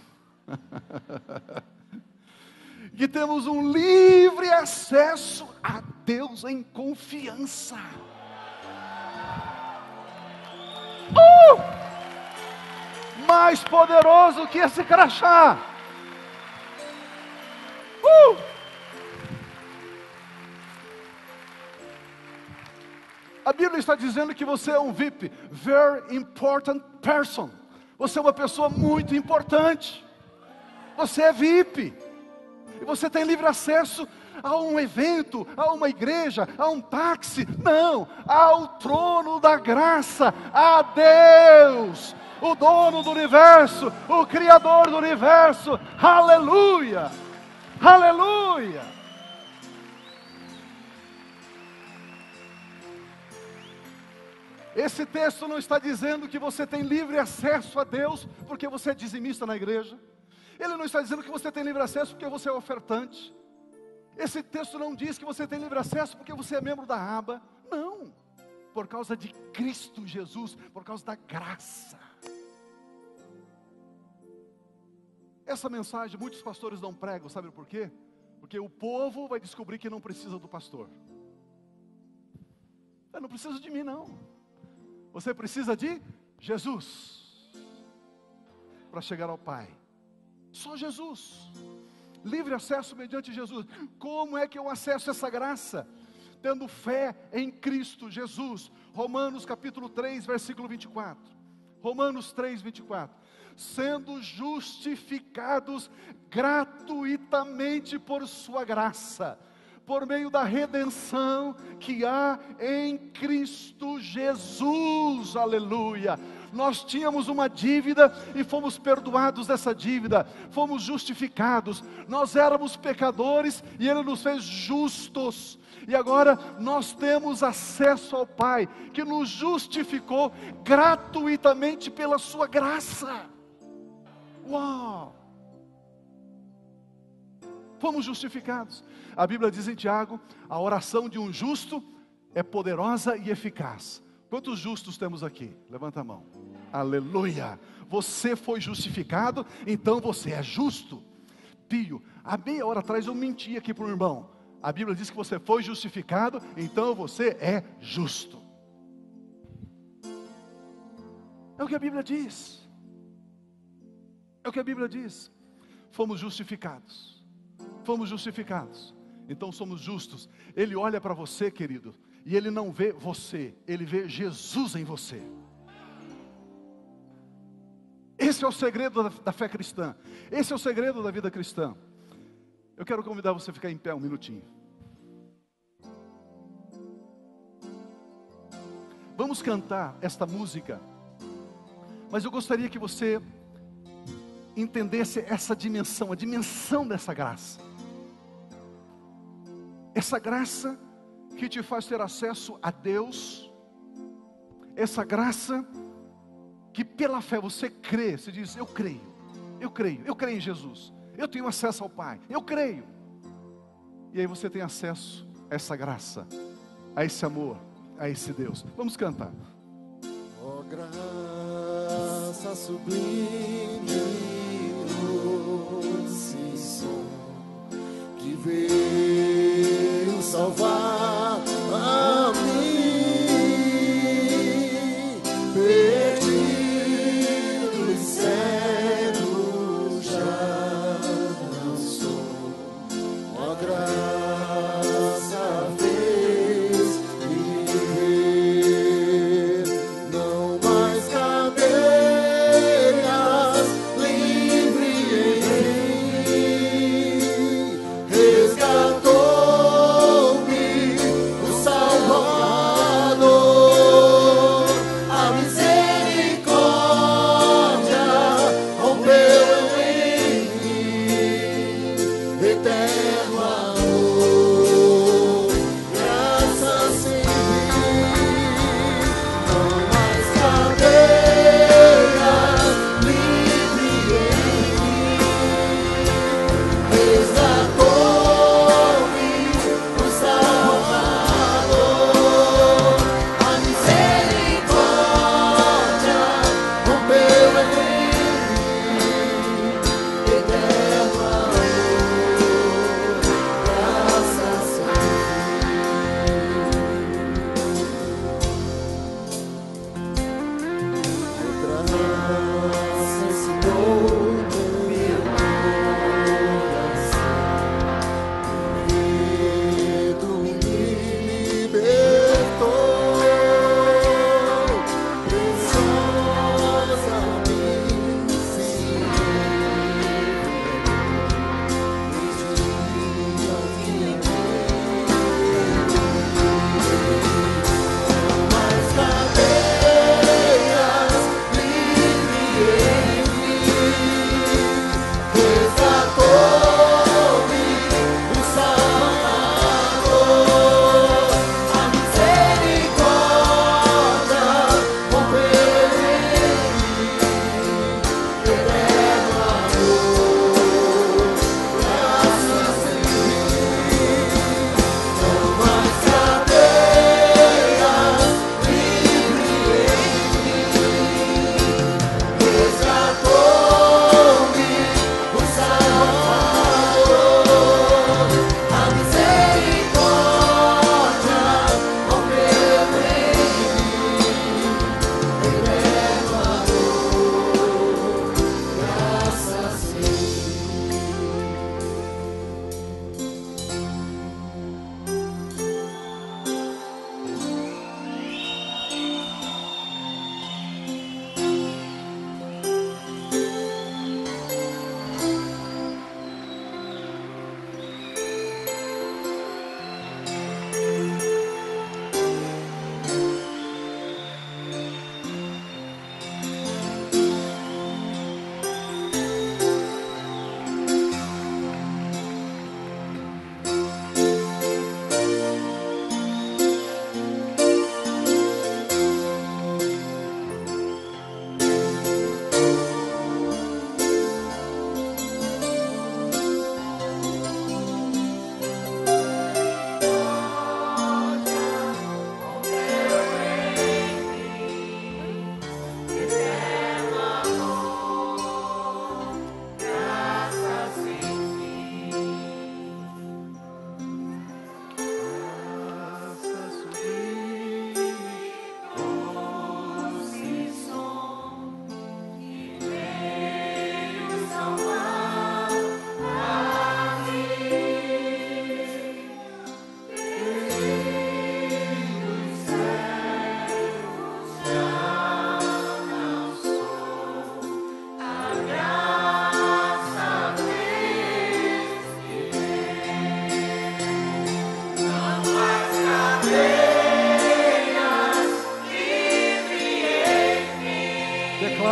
que temos um livre acesso a Deus em confiança. Mais poderoso que esse crachá. A Bíblia está dizendo que você é um VIP, very important person. Você é uma pessoa muito importante. Você é VIP. E você tem livre acesso a um evento, a uma igreja, a um táxi. Não, ao trono da graça, a Deus, o dono do universo, o Criador do universo. Aleluia, aleluia. Esse texto não está dizendo que você tem livre acesso a Deus porque você é dizimista na igreja. Ele não está dizendo que você tem livre acesso porque você é ofertante. Esse texto não diz que você tem livre acesso porque você é membro da aba. Não, por causa de Cristo Jesus, por causa da graça. Essa mensagem muitos pastores não pregam, sabe por quê? Porque o povo vai descobrir que não precisa do pastor. Eu não preciso de mim, não. Você precisa de Jesus para chegar ao Pai. Só Jesus. Livre acesso mediante Jesus. Como é que eu acesso essa graça? Tendo fé em Cristo Jesus. Romanos capítulo 3, versículo 24. Romanos 3, 24. Sendo justificados gratuitamente por sua graça, por meio da redenção que há em Cristo Jesus, aleluia. Nós tínhamos uma dívida e fomos perdoados dessa dívida, fomos justificados. Nós éramos pecadores e Ele nos fez justos. E agora nós temos acesso ao Pai, que nos justificou gratuitamente pela sua graça. Uau! Fomos justificados. A Bíblia diz em Tiago, a oração de um justo é poderosa e eficaz. Quantos justos temos aqui? Levanta a mão. Aleluia! Você foi justificado, então você é justo. Pio, há meia hora atrás eu menti aqui para o irmão. A Bíblia diz que você foi justificado, então você é justo. É o que a Bíblia diz. É o que a Bíblia diz. Fomos justificados. Fomos justificados. Então somos justos. Ele olha para você, querido, e Ele não vê você, Ele vê Jesus em você. Esse é o segredo da fé cristã. Esse é o segredo da vida cristã. Eu quero convidar você a ficar em pé um minutinho. Vamos cantar esta música. Mas eu gostaria que você entendesse essa dimensão, a dimensão dessa graça. Essa graça que te faz ter acesso a Deus. Essa graça que pela fé você crê, você diz, eu creio em Jesus. Eu tenho acesso ao Pai, eu creio. E aí você tem acesso a essa graça, a esse amor, a esse Deus. Vamos cantar. Ó graça sublime, doce som, que veio salvar a mim, perdido e cego já não sou. Ó graça fez viver, não mais cadeias, livre em mim, resgatou-me o Salvador.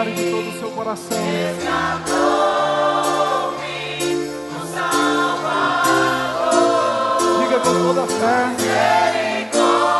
Declare de todo o seu coração. Diga com toda a fé.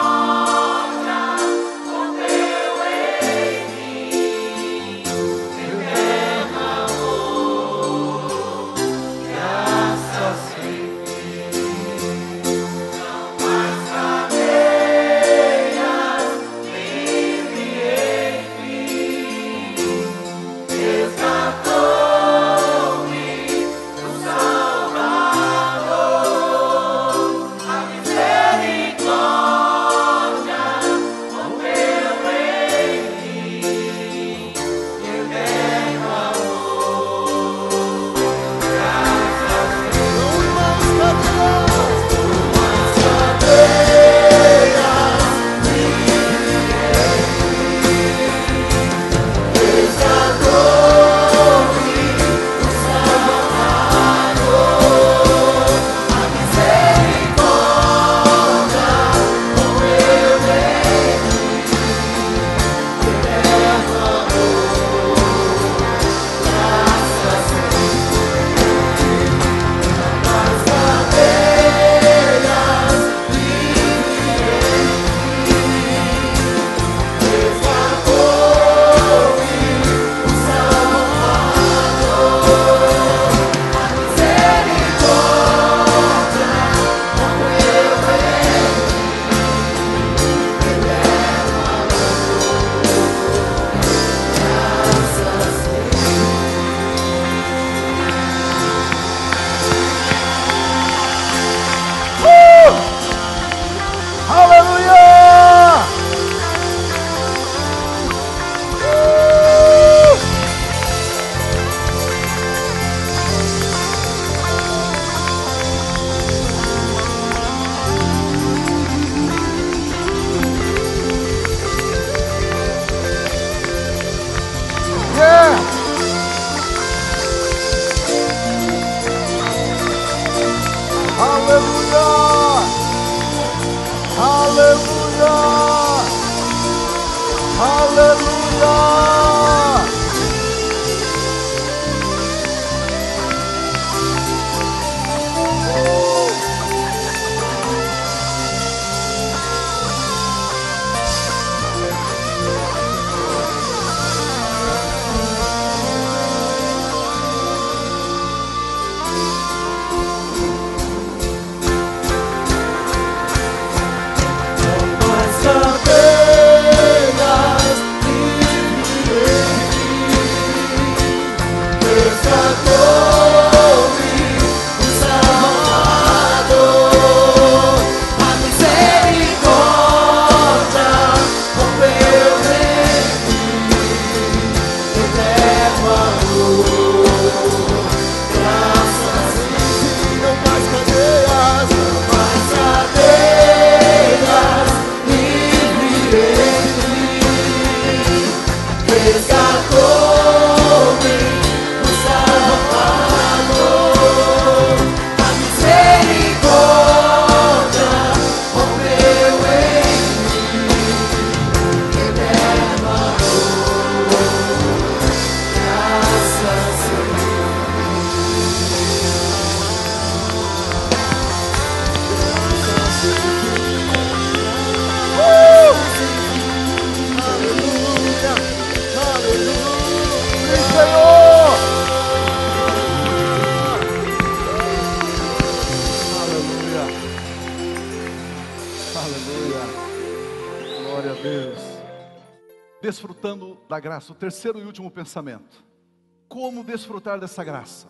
Desfrutando da graça, o terceiro e último pensamento. Como desfrutar dessa graça?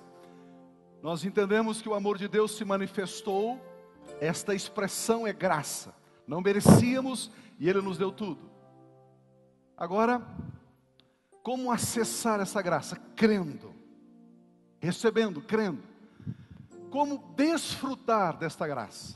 Nós entendemos que o amor de Deus se manifestou, esta expressão é graça. Não merecíamos e Ele nos deu tudo. Agora, como acessar essa graça? Crendo, recebendo, crendo. Como desfrutar desta graça?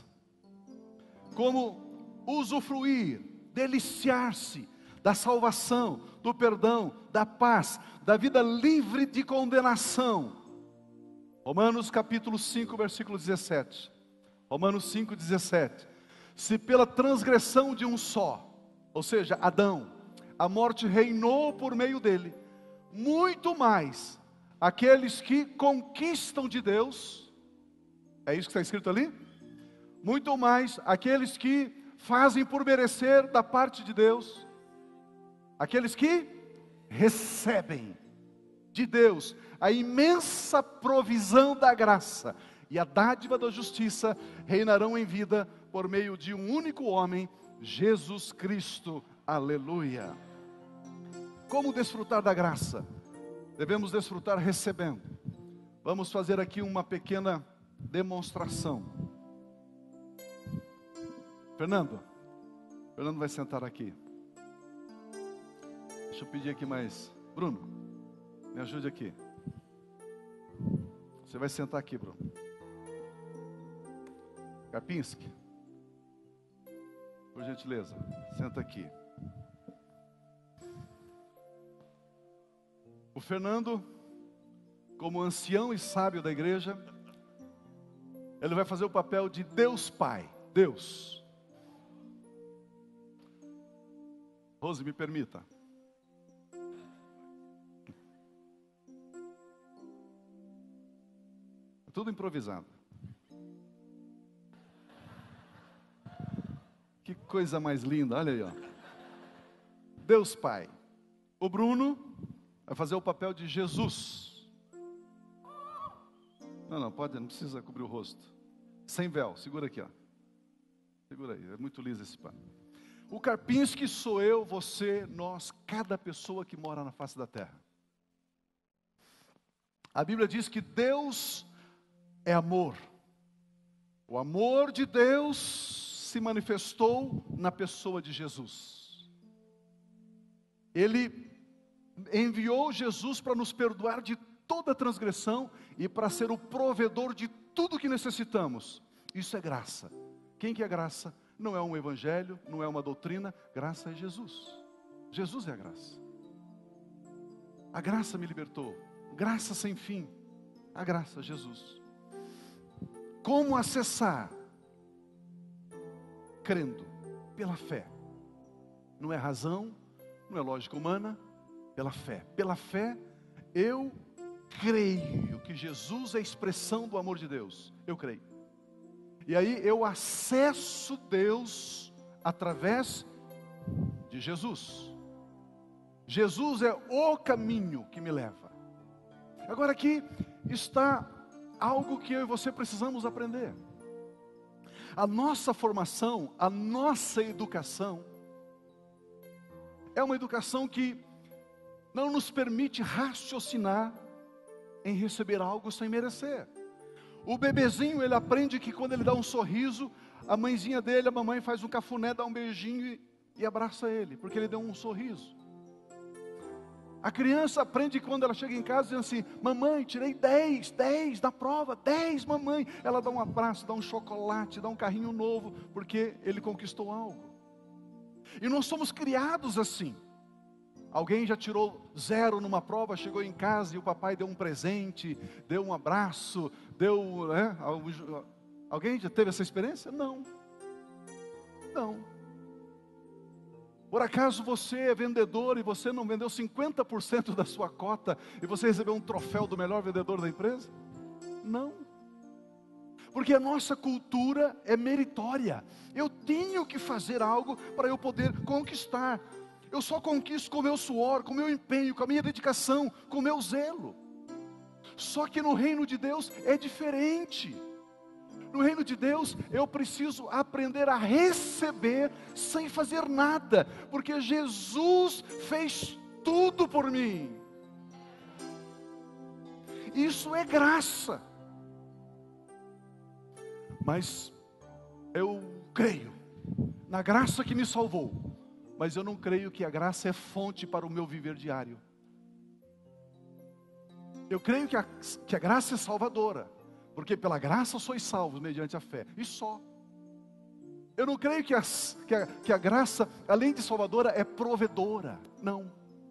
Como usufruir, deliciar-se da salvação, do perdão, da paz, da vida livre de condenação. Romanos capítulo 5, versículo 17. Romanos 5, 17. Se pela transgressão de um só, ou seja, Adão, a morte reinou por meio dele, muito mais aqueles que conquistam de Deus, é isso que está escrito ali? Muito mais aqueles que fazem por merecer da parte de Deus, aqueles que recebem de Deus a imensa provisão da graça e a dádiva da justiça reinarão em vida por meio de um único homem, Jesus Cristo. Aleluia. Como desfrutar da graça? Devemos desfrutar recebendo. Vamos fazer aqui uma pequena demonstração. Fernando vai sentar aqui. Deixa eu pedir aqui mais. Bruno, me ajude aqui. Você vai sentar aqui, Bruno. Karpinski, por gentileza, senta aqui. O Fernando, como ancião e sábio da igreja, ele vai fazer o papel de Deus Pai. Deus. Rose, me permita. Tudo improvisado. Que coisa mais linda, olha aí, ó. Deus Pai. O Bruno vai fazer o papel de Jesus. Não precisa cobrir o rosto. Sem véu, segura aqui, ó. Segura aí, é muito liso esse pano. O Karpinski sou eu, você, nós, cada pessoa que mora na face da terra. A Bíblia diz que Deus é amor. O amor de Deus se manifestou na pessoa de Jesus. Ele enviou Jesus para nos perdoar de toda transgressão e para ser o provedor de tudo que necessitamos. Isso é graça. Quem que é graça? Não é um evangelho, não é uma doutrina. Graça é Jesus. Jesus é a graça. A graça me libertou. Graça sem fim. A graça, Jesus. Como acessar? Crendo, pela fé. Não é razão, não é lógica humana, pela fé. Pela fé, eu creio que Jesus é a expressão do amor de Deus. Eu creio. E aí eu acesso Deus através de Jesus. Jesus é o caminho que me leva. Agora aqui está algo que eu e você precisamos aprender. A nossa formação, a nossa educação, é uma educação que não nos permite raciocinar em receber algo sem merecer. O bebezinho, ele aprende que quando ele dá um sorriso, a mãezinha dele, a mamãe faz um cafuné, dá um beijinho e abraça ele, porque ele deu um sorriso. A criança aprende que quando ela chega em casa, diz assim: mamãe, tirei 10 da prova, 10, mamãe. Ela dá um abraço, dá um chocolate, dá um carrinho novo, porque ele conquistou algo. E nós somos criados assim. Alguém já tirou 0 numa prova, chegou em casa e o papai deu um presente, deu um abraço, deu... Alguém já teve essa experiência? Não. Por acaso você é vendedor e você não vendeu 50% da sua cota e você recebeu um troféu do melhor vendedor da empresa? Não. Porque a nossa cultura é meritória. Eu tenho que fazer algo para eu poder conquistar. Eu só conquisto com o meu suor, com o meu empenho, com a minha dedicação, com o meu zelo. Só que no reino de Deus é diferente. No reino de Deus eu preciso aprender a receber sem fazer nada, porque Jesus fez tudo por mim. Isso é graça. Mas eu creio na graça que me salvou. Mas eu não creio que a graça é fonte para o meu viver diário. Eu creio que a graça é salvadora, porque pela graça sois salvos mediante a fé, e só. Eu não creio que a graça, além de salvadora, é provedora. Não.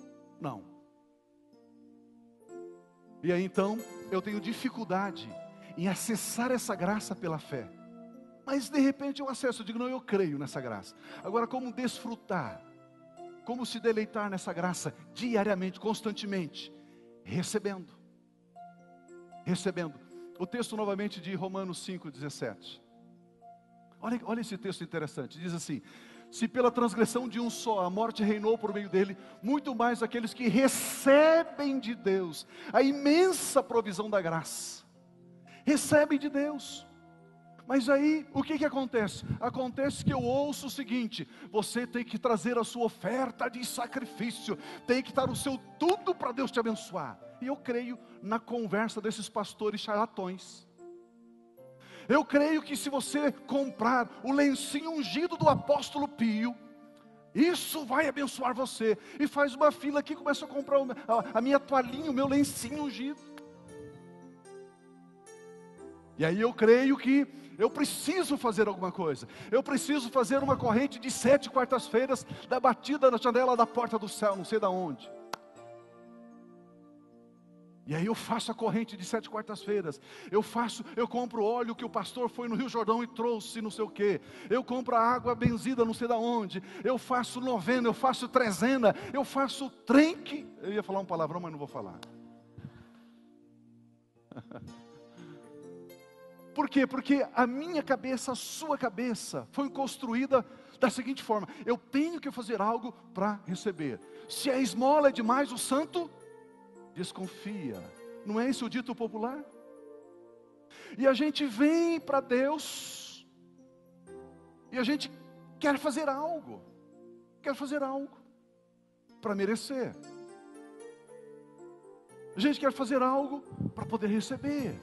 E aí então, eu tenho dificuldade em acessar essa graça pela fé. Mas de repente eu acesso, eu digo, não, eu creio nessa graça. Agora, como desfrutar? Como se deleitar nessa graça? Diariamente, constantemente, recebendo. Recebendo. O texto novamente de Romanos 5,17. Olha esse texto interessante, diz assim: se pela transgressão de um só a morte reinou por meio dele, muito mais aqueles que recebem de Deus a imensa provisão da graça. Recebem de Deus. Mas aí, o que acontece? Acontece que eu ouço o seguinte: você tem que trazer a sua oferta de sacrifício, tem que dar o seu tudo para Deus te abençoar. E eu creio na conversa desses pastores charlatões. Eu creio que se você comprar o lencinho ungido do apóstolo Pio, isso vai abençoar você. E faz uma fila aqui, começa a comprar a minha toalhinha, o meu lencinho ungido. E aí eu creio que eu preciso fazer alguma coisa. Eu preciso fazer uma corrente de 7 quartas-feiras da batida na janela da porta do céu, não sei de onde. E aí eu faço a corrente de 7 quartas-feiras. Eu compro óleo que o pastor foi no Rio Jordão e trouxe não sei o quê. Eu compro a água benzida não sei de onde. Eu faço novena, eu faço trezena, eu faço trenque. Eu ia falar um palavrão, mas não vou falar. Por quê? Porque a minha cabeça, a sua cabeça foi construída da seguinte forma: eu tenho que fazer algo para receber. Se a esmola é demais, o santo desconfia. Não é esse o dito popular? E a gente vem para Deus e a gente quer fazer algo para merecer. A gente quer fazer algo para poder receber.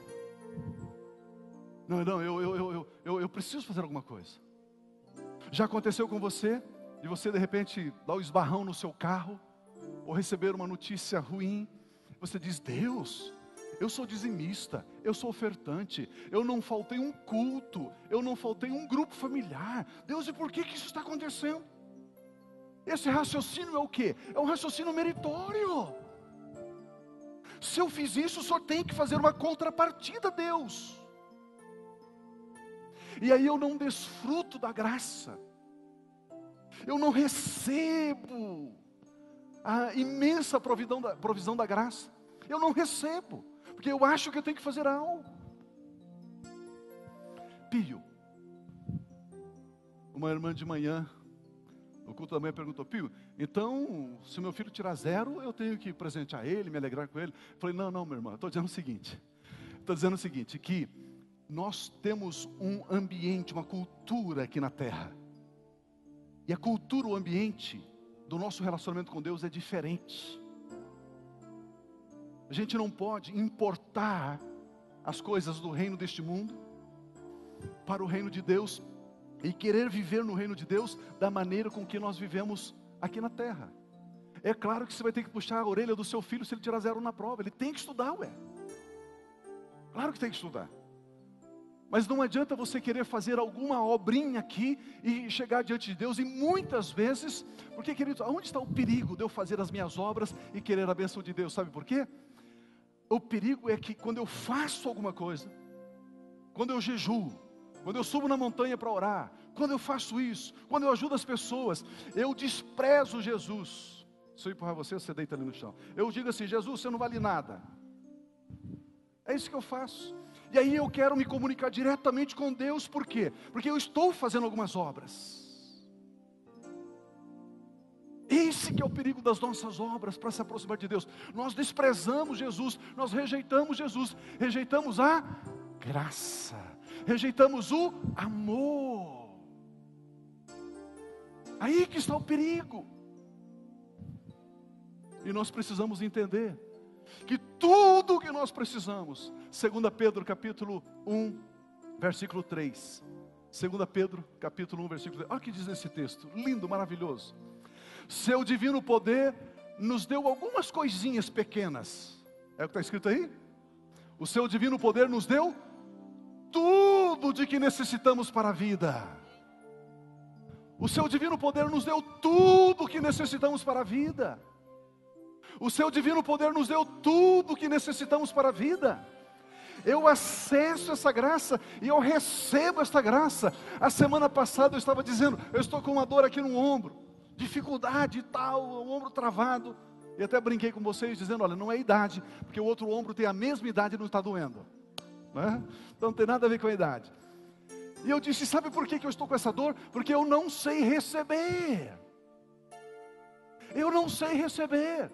Não, eu preciso fazer alguma coisa. Já aconteceu com você, de você de repente dar o esbarrão no seu carro, ou receber uma notícia ruim? Você diz: Deus, eu sou dizimista, eu sou ofertante, eu não faltei um culto, eu não faltei um grupo familiar. Deus, e por que isso está acontecendo? Esse raciocínio é o quê? É um raciocínio meritório. Se eu fiz isso, só tem que fazer uma contrapartida, Deus. E aí eu não desfruto da graça, eu não recebo a imensa provisão da graça. Eu não recebo, porque eu acho que eu tenho que fazer algo. Pio, uma irmã de manhã, no culto da manhã, perguntou: Pio, então se meu filho tirar 0, eu tenho que presentear ele, me alegrar com ele? Eu falei: não, minha irmã, estou dizendo o seguinte, que nós temos um ambiente, uma cultura aqui na terra. E a cultura, o ambiente do nosso relacionamento com Deus é diferente. A gente não pode importar as coisas do reino deste mundo para o reino de Deus e querer viver no reino de Deus da maneira com que nós vivemos aqui na terra. É claro que você vai ter que puxar a orelha do seu filho se ele tirar 0 na prova. Ele tem que estudar, Claro que tem que estudar. Mas não adianta você querer fazer alguma obrinha aqui e chegar diante de Deus. E muitas vezes, porque, querido, aonde está o perigo de eu fazer as minhas obras e querer a bênção de Deus? Sabe por quê? O perigo é que quando eu faço alguma coisa, quando eu jejuo, quando eu subo na montanha para orar, quando eu faço isso, quando eu ajudo as pessoas, eu desprezo Jesus. Se eu empurrar você, você deita ali no chão. Eu digo assim: Jesus, você não vale nada. É isso que eu faço. E aí eu quero me comunicar diretamente com Deus. Por quê? Porque eu estou fazendo algumas obras. Esse que é o perigo das nossas obras para se aproximar de Deus. Nós desprezamos Jesus, nós rejeitamos Jesus, rejeitamos a graça, rejeitamos o amor. Aí que está o perigo. E nós precisamos entender que tudo o que nós precisamos, 2 Pedro capítulo 1, versículo 3. 2 Pedro capítulo 1, versículo 3. Olha o que diz nesse texto, lindo, maravilhoso. Seu divino poder nos deu algumas coisinhas pequenas. É o que está escrito aí? O seu divino poder nos deu tudo de que necessitamos para a vida. O seu divino poder nos deu tudo o que necessitamos para a vida. O seu divino poder nos deu tudo o que necessitamos para a vida. Eu acesso essa graça e eu recebo esta graça. A semana passada eu estava dizendo: eu estou com uma dor aqui no ombro. dificuldade e tal, o ombro travado. E até brinquei com vocês dizendo, olha, não é idade, porque o outro ombro tem a mesma idade e não está doendo, né? Então não tem nada a ver com a idade. E eu disse, sabe por que eu estou com essa dor? Porque eu não sei receber. Eu não sei receber.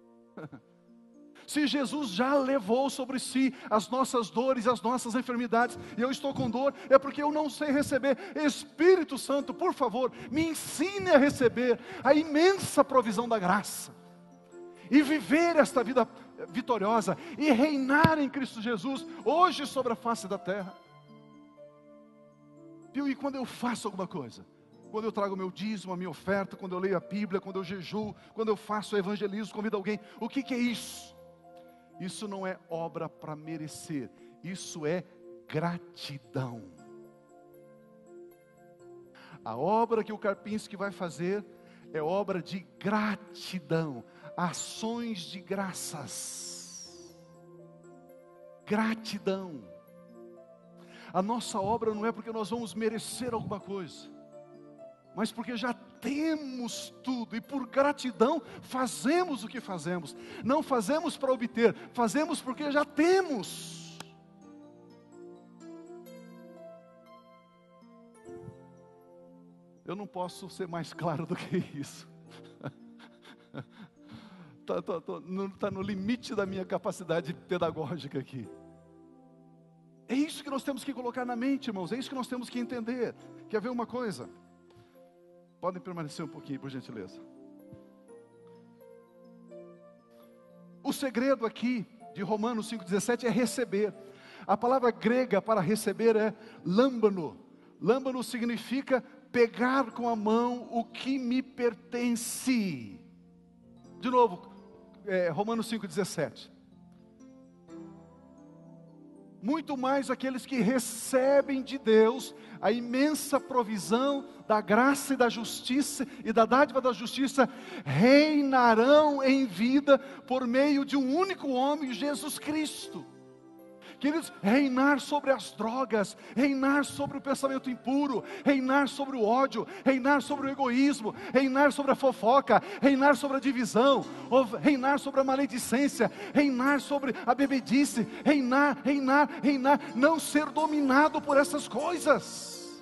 Se Jesus já levou sobre si as nossas dores, as nossas enfermidades, e eu estou com dor, é porque eu não sei receber. Espírito Santo, por favor, me ensine a receber a imensa provisão da graça, e viver esta vida vitoriosa, e reinar em Cristo Jesus, hoje sobre a face da terra. Viu? E quando eu faço alguma coisa, quando eu trago o meu dízimo, a minha oferta, quando eu leio a Bíblia, quando eu jejuo, quando eu faço o evangelismo, convido alguém, o que é isso? Isso não é obra para merecer, isso é gratidão. A obra que o Karpinski vai fazer é obra de gratidão, ações de graças. Gratidão. A nossa obra não é porque nós vamos merecer alguma coisa, mas porque já temos tudo, e por gratidão fazemos o que fazemos. Não fazemos para obter, fazemos porque já temos. Eu não posso ser mais claro do que isso. Está no limite da minha capacidade pedagógica aqui. É isso que nós temos que colocar na mente, irmãos, é isso que nós temos que entender. Quer ver uma coisa? Podem permanecer um pouquinho, por gentileza. O segredo aqui de Romanos 5,17 é receber. A palavra grega para receber é lambano. Lambano significa pegar com a mão o que me pertence. De novo, Romanos 5,17. Muito mais aqueles que recebem de Deus a imensa provisão da graça e da justiça e da dádiva da justiça, reinarão em vida por meio de um único homem, Jesus Cristo. Queridos, reinar sobre as drogas, reinar sobre o pensamento impuro, reinar sobre o ódio, reinar sobre o egoísmo, reinar sobre a fofoca, reinar sobre a divisão, reinar sobre a maledicência, reinar sobre a bebedice, reinar, não ser dominado por essas coisas.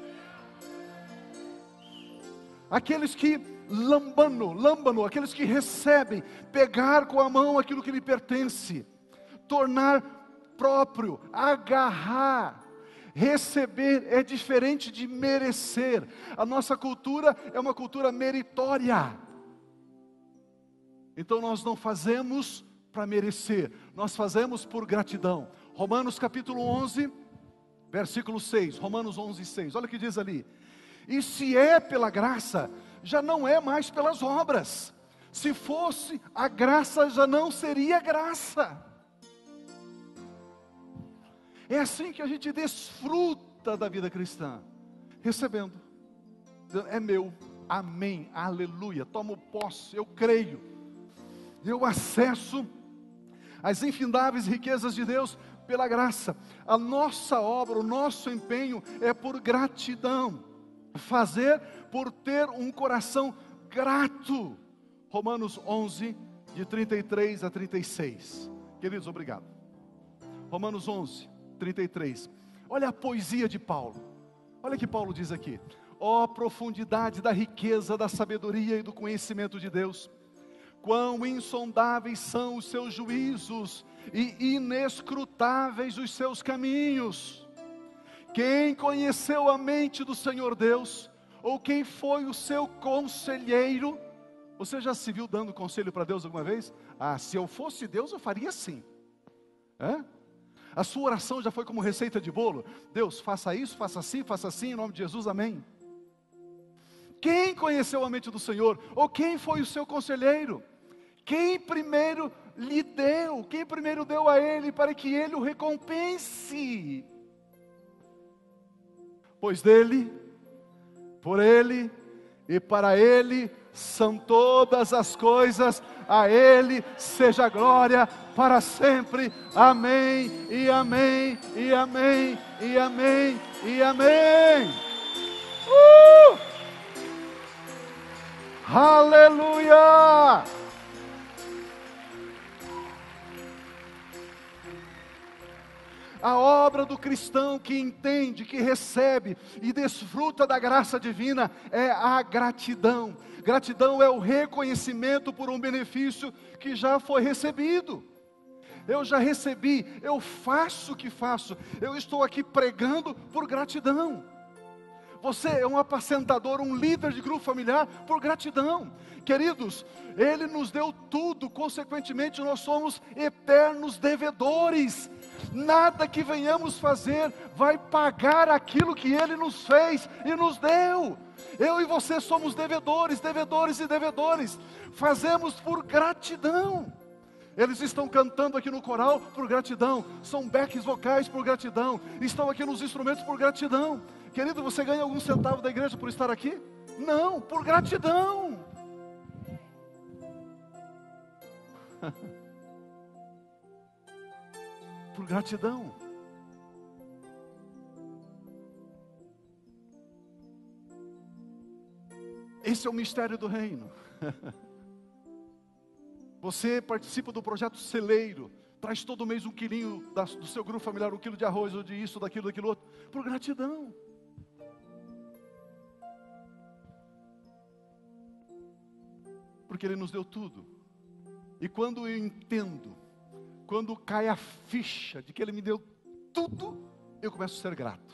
Aqueles que lambano, aqueles que recebem, pegar com a mão aquilo que lhe pertence, tornar próprio, agarrar. Receber é diferente de merecer. A nossa cultura é uma cultura meritória. Então nós não fazemos para merecer, nós fazemos por gratidão. Romanos capítulo 11, versículo 6, Romanos 11, 6, olha o que diz ali. E se é pela graça, já não é mais pelas obras. Se fosse a graça, já não seria graça. É assim que a gente desfruta da vida cristã, recebendo. É meu, amém, aleluia, tomo posse, eu creio, eu acesso as infindáveis riquezas de Deus pela graça. A nossa obra, o nosso empenho é por gratidão, fazer por ter um coração grato. Romanos 11, de 33 a 36, queridos, obrigado. Romanos 11, 33, olha a poesia de Paulo, olha o que Paulo diz aqui. Ó profundidade da riqueza, da sabedoria e do conhecimento de Deus, quão insondáveis são os seus juízos e inescrutáveis os seus caminhos. Quem conheceu a mente do Senhor Deus, ou quem foi o seu conselheiro? Você já se viu dando conselho para Deus alguma vez? Ah, se eu fosse Deus eu faria assim. A sua oração já foi como receita de bolo? Deus, faça isso, faça assim, em nome de Jesus, amém. Quem conheceu a mente do Senhor? Ou quem foi o seu conselheiro? Quem primeiro lhe deu? Quem primeiro deu a ele para que ele o recompense? Pois dele, por ele e para ele são todas as coisas, a ele seja a glória para sempre, amém, e amém, e amém, e amém, e amém. Aleluia! A obra do cristão que entende, que recebe e desfruta da graça divina é a gratidão. Gratidão é o reconhecimento por um benefício que já foi recebido. Eu já recebi, eu faço o que faço, eu estou aqui pregando por gratidão. Você é um apacentador, um líder de grupo familiar por gratidão. Queridos, Ele nos deu tudo, consequentemente nós somos eternos devedores. Nada que venhamos fazer vai pagar aquilo que Ele nos fez e nos deu. Eu e você somos devedores, devedores e devedores. Fazemos por gratidão. Eles estão cantando aqui no coral por gratidão. São backs vocais por gratidão. Estão aqui nos instrumentos por gratidão. Querido, você ganha algum centavo da igreja por estar aqui? Não, por gratidão. Por gratidão. Esse é o mistério do reino. Você participa do projeto Celeiro, traz todo mês um quilinho do seu grupo familiar, 1 quilo de arroz, ou de isso, daquilo outro, por gratidão. Porque Ele nos deu tudo. E quando eu entendo, quando cai a ficha de que Ele me deu tudo, eu começo a ser grato.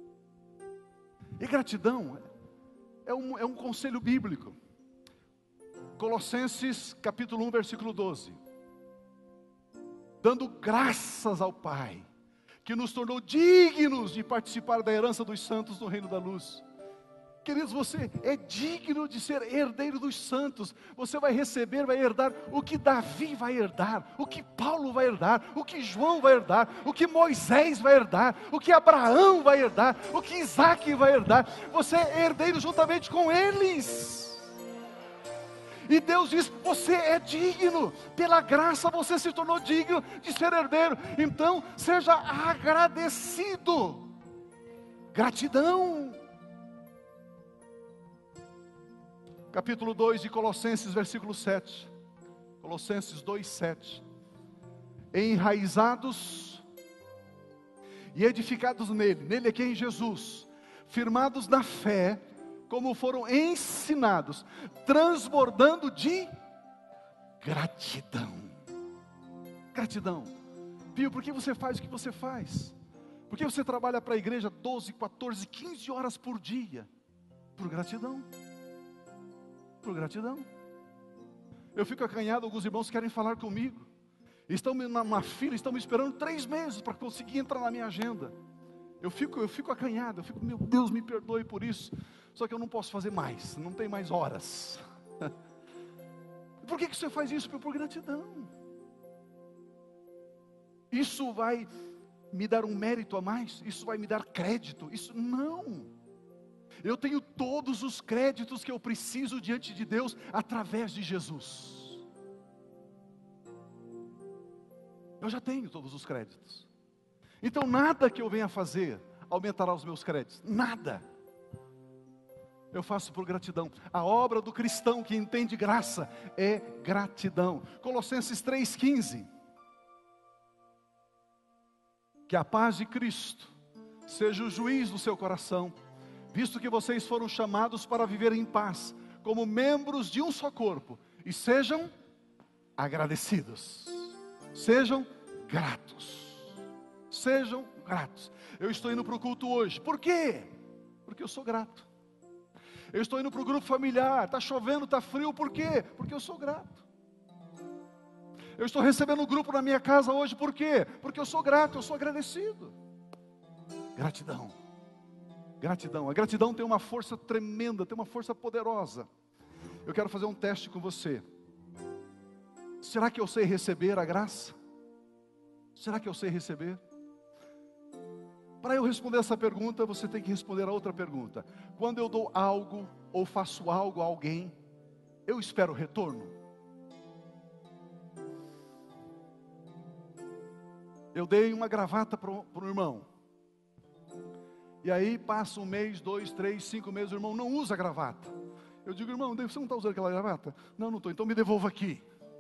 E gratidão é um conselho bíblico. Colossenses capítulo 1, versículo 12. Dando graças ao Pai, que nos tornou dignos de participar da herança dos santos no reino da luz. Queridos, você é digno de ser herdeiro dos santos. Você vai receber, vai herdar o que Davi vai herdar, o que Paulo vai herdar, o que João vai herdar, o que Moisés vai herdar, o que Abraão vai herdar, o que Isaac vai herdar. Você é herdeiro juntamente com eles. E Deus diz, você é digno, pela graça você se tornou digno de ser herdeiro. Então, seja agradecido. Gratidão. Capítulo 2 de Colossenses, versículo 7. Colossenses 2, 7. Enraizados e edificados nele aqui em Jesus, firmados na fé, como foram ensinados, transbordando de gratidão. Gratidão. Pio, por que você faz o que você faz? Por que você trabalha para a igreja 12, 14, 15 horas por dia? Por gratidão. Por gratidão. Eu fico acanhado, alguns irmãos querem falar comigo. Estão numa fila, estão me esperando 3 meses para conseguir entrar na minha agenda. Eu fico acanhado, eu fico, meu Deus, me perdoe por isso. Só que eu não posso fazer mais, não tem mais horas. Por que você faz isso? Por gratidão. Isso vai me dar um mérito a mais? Isso vai me dar crédito? Isso não. Eu tenho todos os créditos que eu preciso diante de Deus através de Jesus. Eu já tenho todos os créditos. Então nada que eu venha fazer aumentará os meus créditos. Nada. Eu faço por gratidão. A obra do cristão que entende graça é gratidão. Colossenses 3,15. Que a paz de Cristo seja o juiz do seu coração, visto que vocês foram chamados para viver em paz, como membros de um só corpo, e sejam agradecidos, sejam gratos, sejam gratos. Eu estou indo para o culto hoje, por quê? Porque eu sou grato. Eu estou indo para o grupo familiar, está chovendo, está frio, por quê? Porque eu sou grato. Eu estou recebendo um grupo na minha casa hoje, por quê? Porque eu sou grato, eu sou agradecido. Gratidão. Gratidão. A gratidão tem uma força tremenda, tem uma força poderosa. Eu quero fazer um teste com você. Será que eu sei receber a graça? Será que eu sei receber? Para eu responder essa pergunta, você tem que responder a outra pergunta. Quando eu dou algo ou faço algo a alguém, eu espero retorno? Eu dei uma gravata para um irmão. E aí passa 1 mês, 2, 3, 5 meses, o irmão não usa gravata. Eu digo, irmão, você não está usando aquela gravata? Não, não estou, então me devolva aqui.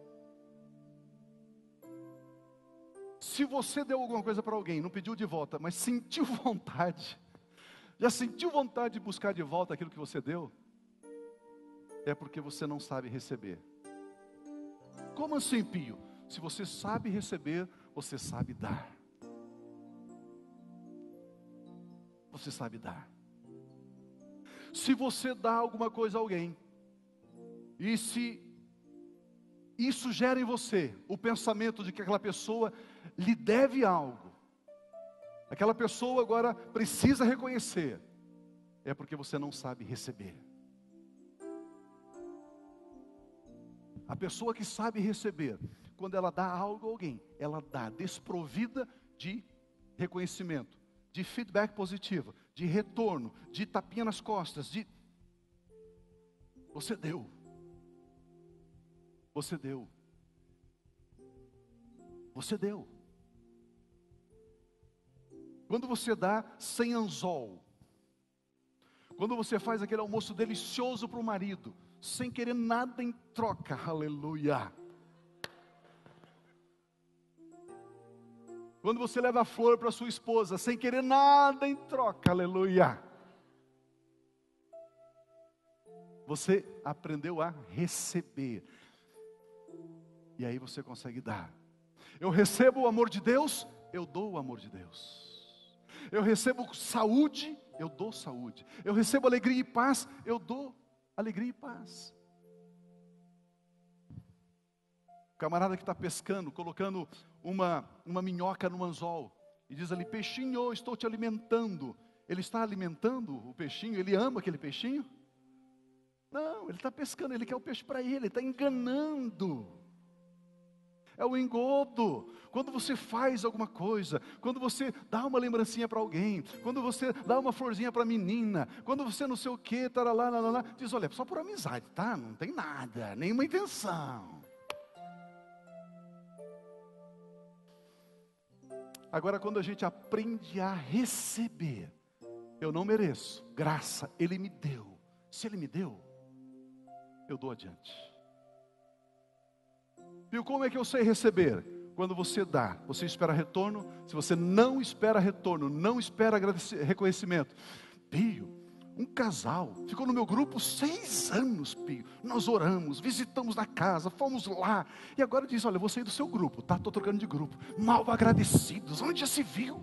Se você deu alguma coisa para alguém, não pediu de volta, mas sentiu vontade, já sentiu vontade de buscar de volta aquilo que você deu, é porque você não sabe receber. Como assim, Pio? Se você sabe receber, você sabe dar. Você sabe dar. Se você dá alguma coisa a alguém, e se isso gera em você o pensamento de que aquela pessoa lhe deve algo, aquela pessoa agora precisa reconhecer, é porque você não sabe receber. A pessoa que sabe receber, quando ela dá algo a alguém, ela dá desprovida de reconhecimento, de feedback positivo, de retorno, de tapinha nas costas, você deu. Você deu. Você deu. Quando você dá sem anzol, quando você faz aquele almoço delicioso para o marido, sem querer nada em troca, aleluia. Quando você leva a flor para sua esposa, sem querer nada em troca, aleluia. Você aprendeu a receber. E aí você consegue dar. Eu recebo o amor de Deus, eu dou o amor de Deus. Eu recebo saúde, eu dou saúde. Eu recebo alegria e paz, eu dou alegria e paz. O camarada que está pescando, colocando uma minhoca no anzol, e diz ali, peixinho, estou te alimentando. Ele está alimentando o peixinho? Ele ama aquele peixinho? Não, ele está pescando, ele quer o peixe para ele está enganando. É o engodo. Quando você faz alguma coisa, quando você dá uma lembrancinha para alguém, quando você dá uma florzinha para a menina, quando você não sei o que, taralá, diz, olha, só por amizade, tá? Não tem nada, nenhuma intenção. Agora, quando a gente aprende a receber, eu não mereço, graça, Ele me deu. Se Ele me deu, eu dou adiante. E como é que eu sei receber? Quando você dá, você espera retorno. Se você não espera retorno, não espera reconhecimento. Pio, um casal, ficou no meu grupo 6 anos, Pio. Nós oramos, visitamos na casa, fomos lá. E agora diz, olha, eu vou sair do seu grupo, tá? Estou trocando de grupo. Mal agradecidos, onde já se viu?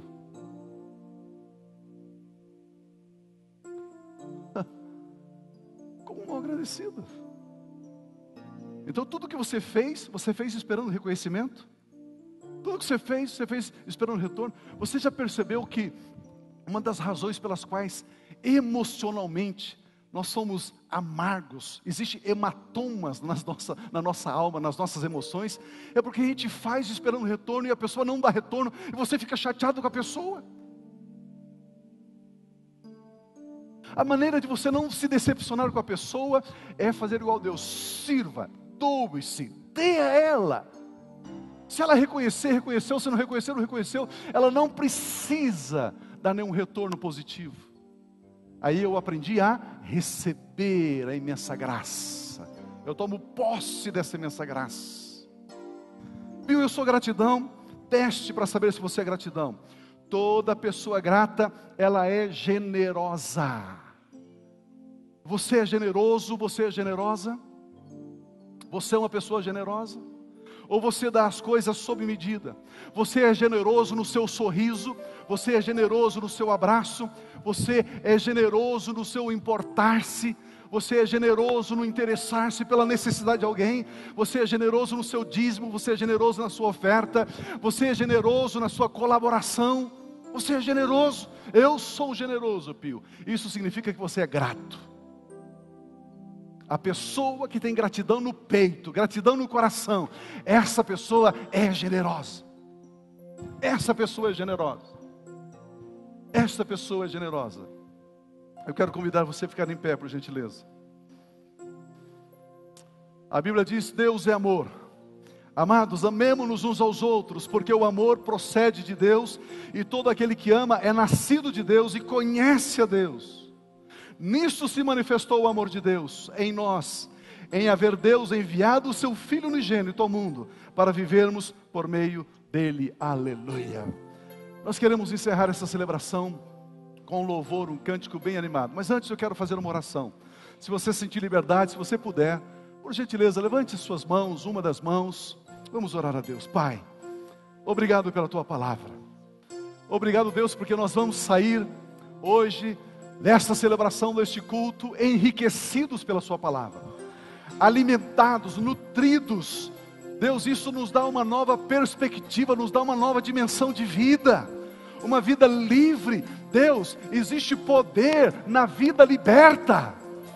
Como mal agradecidos? Então tudo que você fez esperando reconhecimento? Tudo que você fez esperando retorno? Você já percebeu que uma das razões pelas quais emocionalmente nós somos amargos, existem hematomas na nossa alma, nas nossas emoções, é porque a gente faz esperando retorno e a pessoa não dá retorno e você fica chateado com a pessoa. A maneira de você não se decepcionar com a pessoa é fazer igual a Deus, sirva, doe-se, dê a ela. Se ela reconhecer, reconheceu, se não reconhecer, não reconheceu, ela não precisa dar nenhum retorno positivo. Aí eu aprendi a receber a imensa graça. Eu tomo posse dessa imensa graça. Viu, eu sou gratidão. Teste para saber se você é gratidão. Toda pessoa grata, ela é generosa. Você é generoso, você é generosa? Você é uma pessoa generosa? Ou você dá as coisas sob medida? Você é generoso no seu sorriso? Você é generoso no seu abraço? Você é generoso no seu importar-se? Você é generoso no interessar-se pela necessidade de alguém? Você é generoso no seu dízimo? Você é generoso na sua oferta? Você é generoso na sua colaboração? Você é generoso? Eu sou generoso, Pio. Isso significa que você é grato. A pessoa que tem gratidão no peito, gratidão no coração, essa pessoa é generosa. Essa pessoa é generosa. Esta pessoa é generosa. Eu quero convidar você a ficar em pé, por gentileza. A Bíblia diz, Deus é amor. Amados, amemo-nos uns aos outros, porque o amor procede de Deus, e todo aquele que ama é nascido de Deus e conhece a Deus. Nisso se manifestou o amor de Deus em nós, em haver Deus enviado o seu Filho unigênito ao mundo, para vivermos por meio dele. Aleluia. Nós queremos encerrar essa celebração com um louvor, um cântico bem animado. Mas antes eu quero fazer uma oração. Se você sentir liberdade, se você puder, por gentileza, levante suas mãos, uma das mãos. Vamos orar a Deus. Pai, obrigado pela tua palavra. Obrigado, Deus, porque nós vamos sair hoje desta celebração, deste culto, enriquecidos pela sua palavra, alimentados, nutridos. Deus, isso nos dá uma nova perspectiva, nos dá uma nova dimensão de vida, uma vida livre. Deus, existe poder na vida liberta.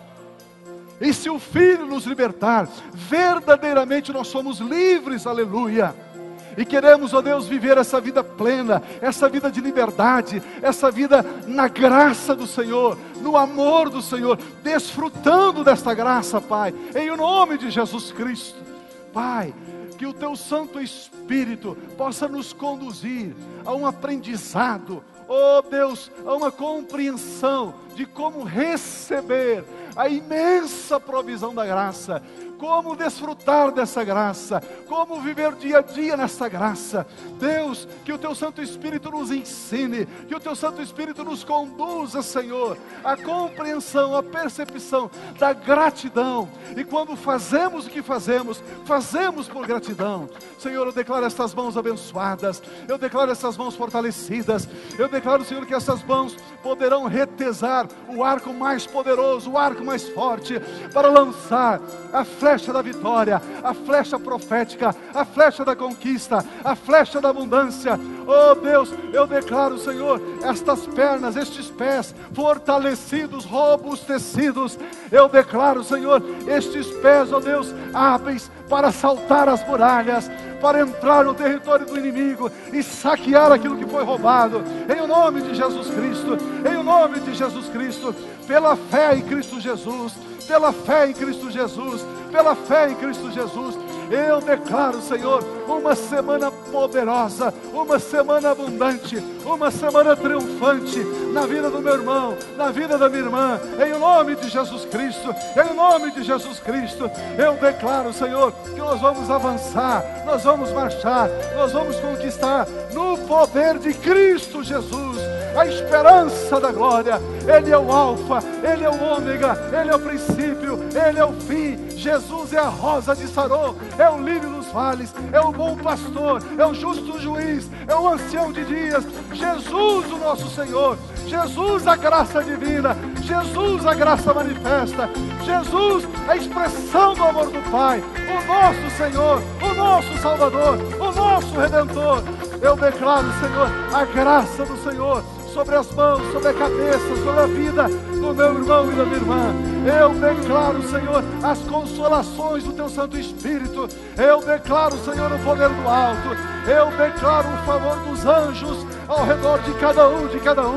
E se o Filho nos libertar, verdadeiramente nós somos livres, aleluia. E queremos, ó Deus, viver essa vida plena, essa vida de liberdade, essa vida na graça do Senhor, no amor do Senhor, desfrutando desta graça, Pai, em nome de Jesus Cristo. Pai, que o Teu Santo Espírito possa nos conduzir a um aprendizado, ó Deus, a uma compreensão de como receber a imensa provisão da graça, como desfrutar dessa graça, como viver dia a dia nessa graça. Deus, que o Teu Santo Espírito nos ensine, que o Teu Santo Espírito nos conduza, Senhor, à compreensão, à percepção da gratidão. E quando fazemos o que fazemos, fazemos por gratidão. Senhor, eu declaro estas mãos abençoadas, eu declaro essas mãos fortalecidas, eu declaro, Senhor, que essas mãos poderão retesar o arco mais poderoso, o arco mais forte, para lançar a flecha da vitória, a flecha profética, a flecha da conquista, a flecha da abundância. Oh Deus, eu declaro, Senhor, estas pernas, estes pés fortalecidos, robustecidos. Eu declaro, Senhor, estes pés, oh Deus, hábeis para saltar as muralhas, para entrar no território do inimigo e saquear aquilo que foi roubado. Em o nome de Jesus Cristo, em o nome de Jesus Cristo, pela fé em Cristo Jesus, pela fé em Cristo Jesus, pela fé em Cristo Jesus, eu declaro, Senhor, uma semana poderosa, uma semana abundante, uma semana triunfante na vida do meu irmão, na vida da minha irmã, em o nome de Jesus Cristo, em o nome de Jesus Cristo. Eu declaro, Senhor, que nós vamos avançar, nós vamos marchar, nós vamos conquistar no poder de Cristo Jesus, a esperança da glória. Ele é o alfa, Ele é o ômega, Ele é o princípio, Ele é o fim. Jesus é a rosa de Sarô, é o lírio dos vales, é o bom pastor, é o justo juiz, é o ancião de dias. Jesus, o nosso Senhor, Jesus, a graça divina, Jesus, a graça manifesta, Jesus, a expressão do amor do Pai, o nosso Senhor, o nosso Salvador, o nosso Redentor. Eu declaro, Senhor, a graça do Senhor sobre as mãos, sobre a cabeça, sobre a vida do meu irmão e da minha irmã. Eu declaro, Senhor, as consolações do Teu Santo Espírito. Eu declaro, Senhor, o poder do alto. Eu declaro o favor dos anjos ao redor de cada um,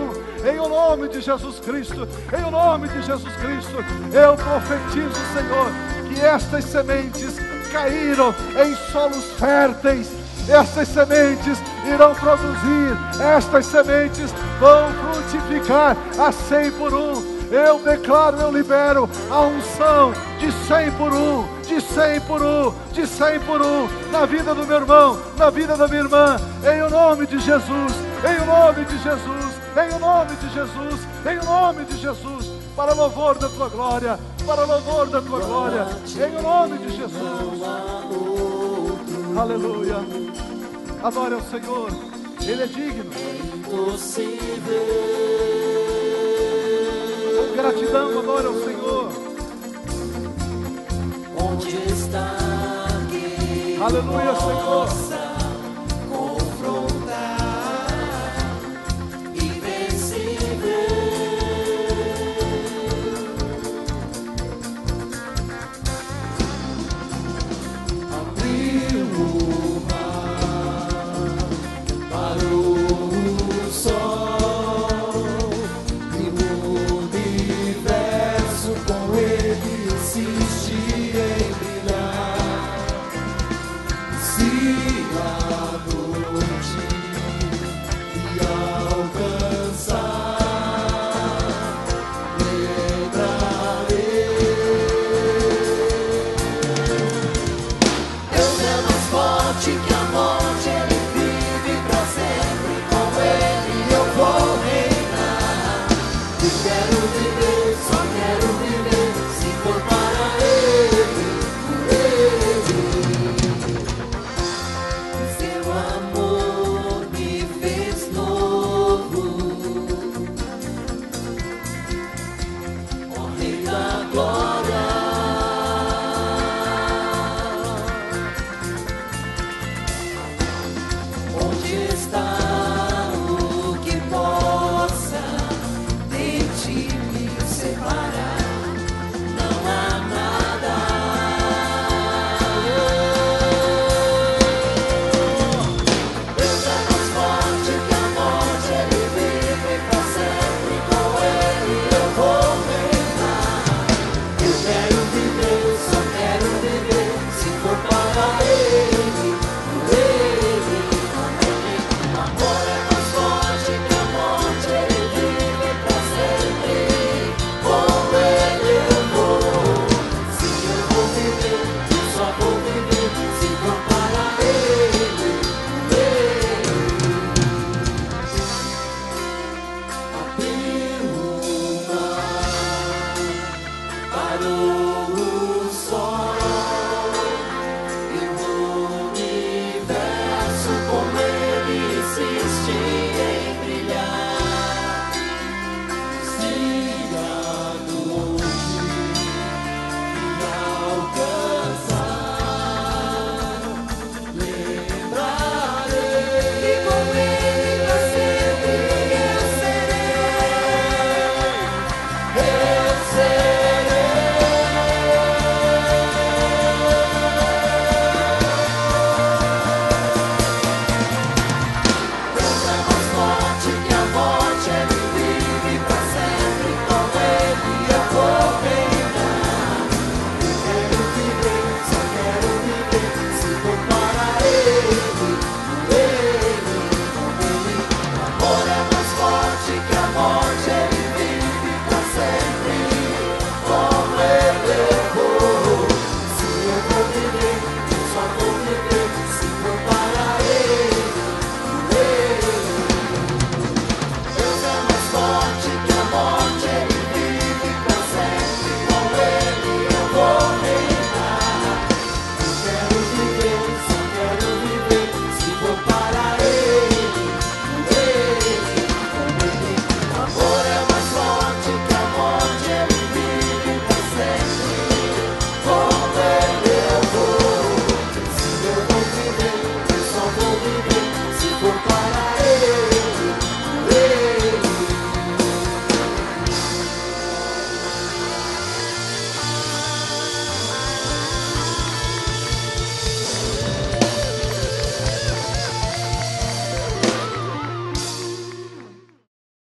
em o nome de Jesus Cristo, em o nome de Jesus Cristo. Eu profetizo, Senhor, que estas sementes caíram em solos férteis. Estas sementes irão produzir, estas sementes vão frutificar a 100 por 1. Eu declaro, eu libero a unção de 100 por 1, de 100 por 1, de 100 por 1, na vida do meu irmão, na vida da minha irmã, em o nome de Jesus, em o nome de Jesus, em o nome de Jesus, em o nome de Jesus, para louvor da Tua glória, para louvor da Tua glória, em o nome de Jesus. Aleluia. Adore ao Senhor, Ele é digno. Com gratidão, adore ao Senhor. Onde está aqui? Aleluia, Senhor.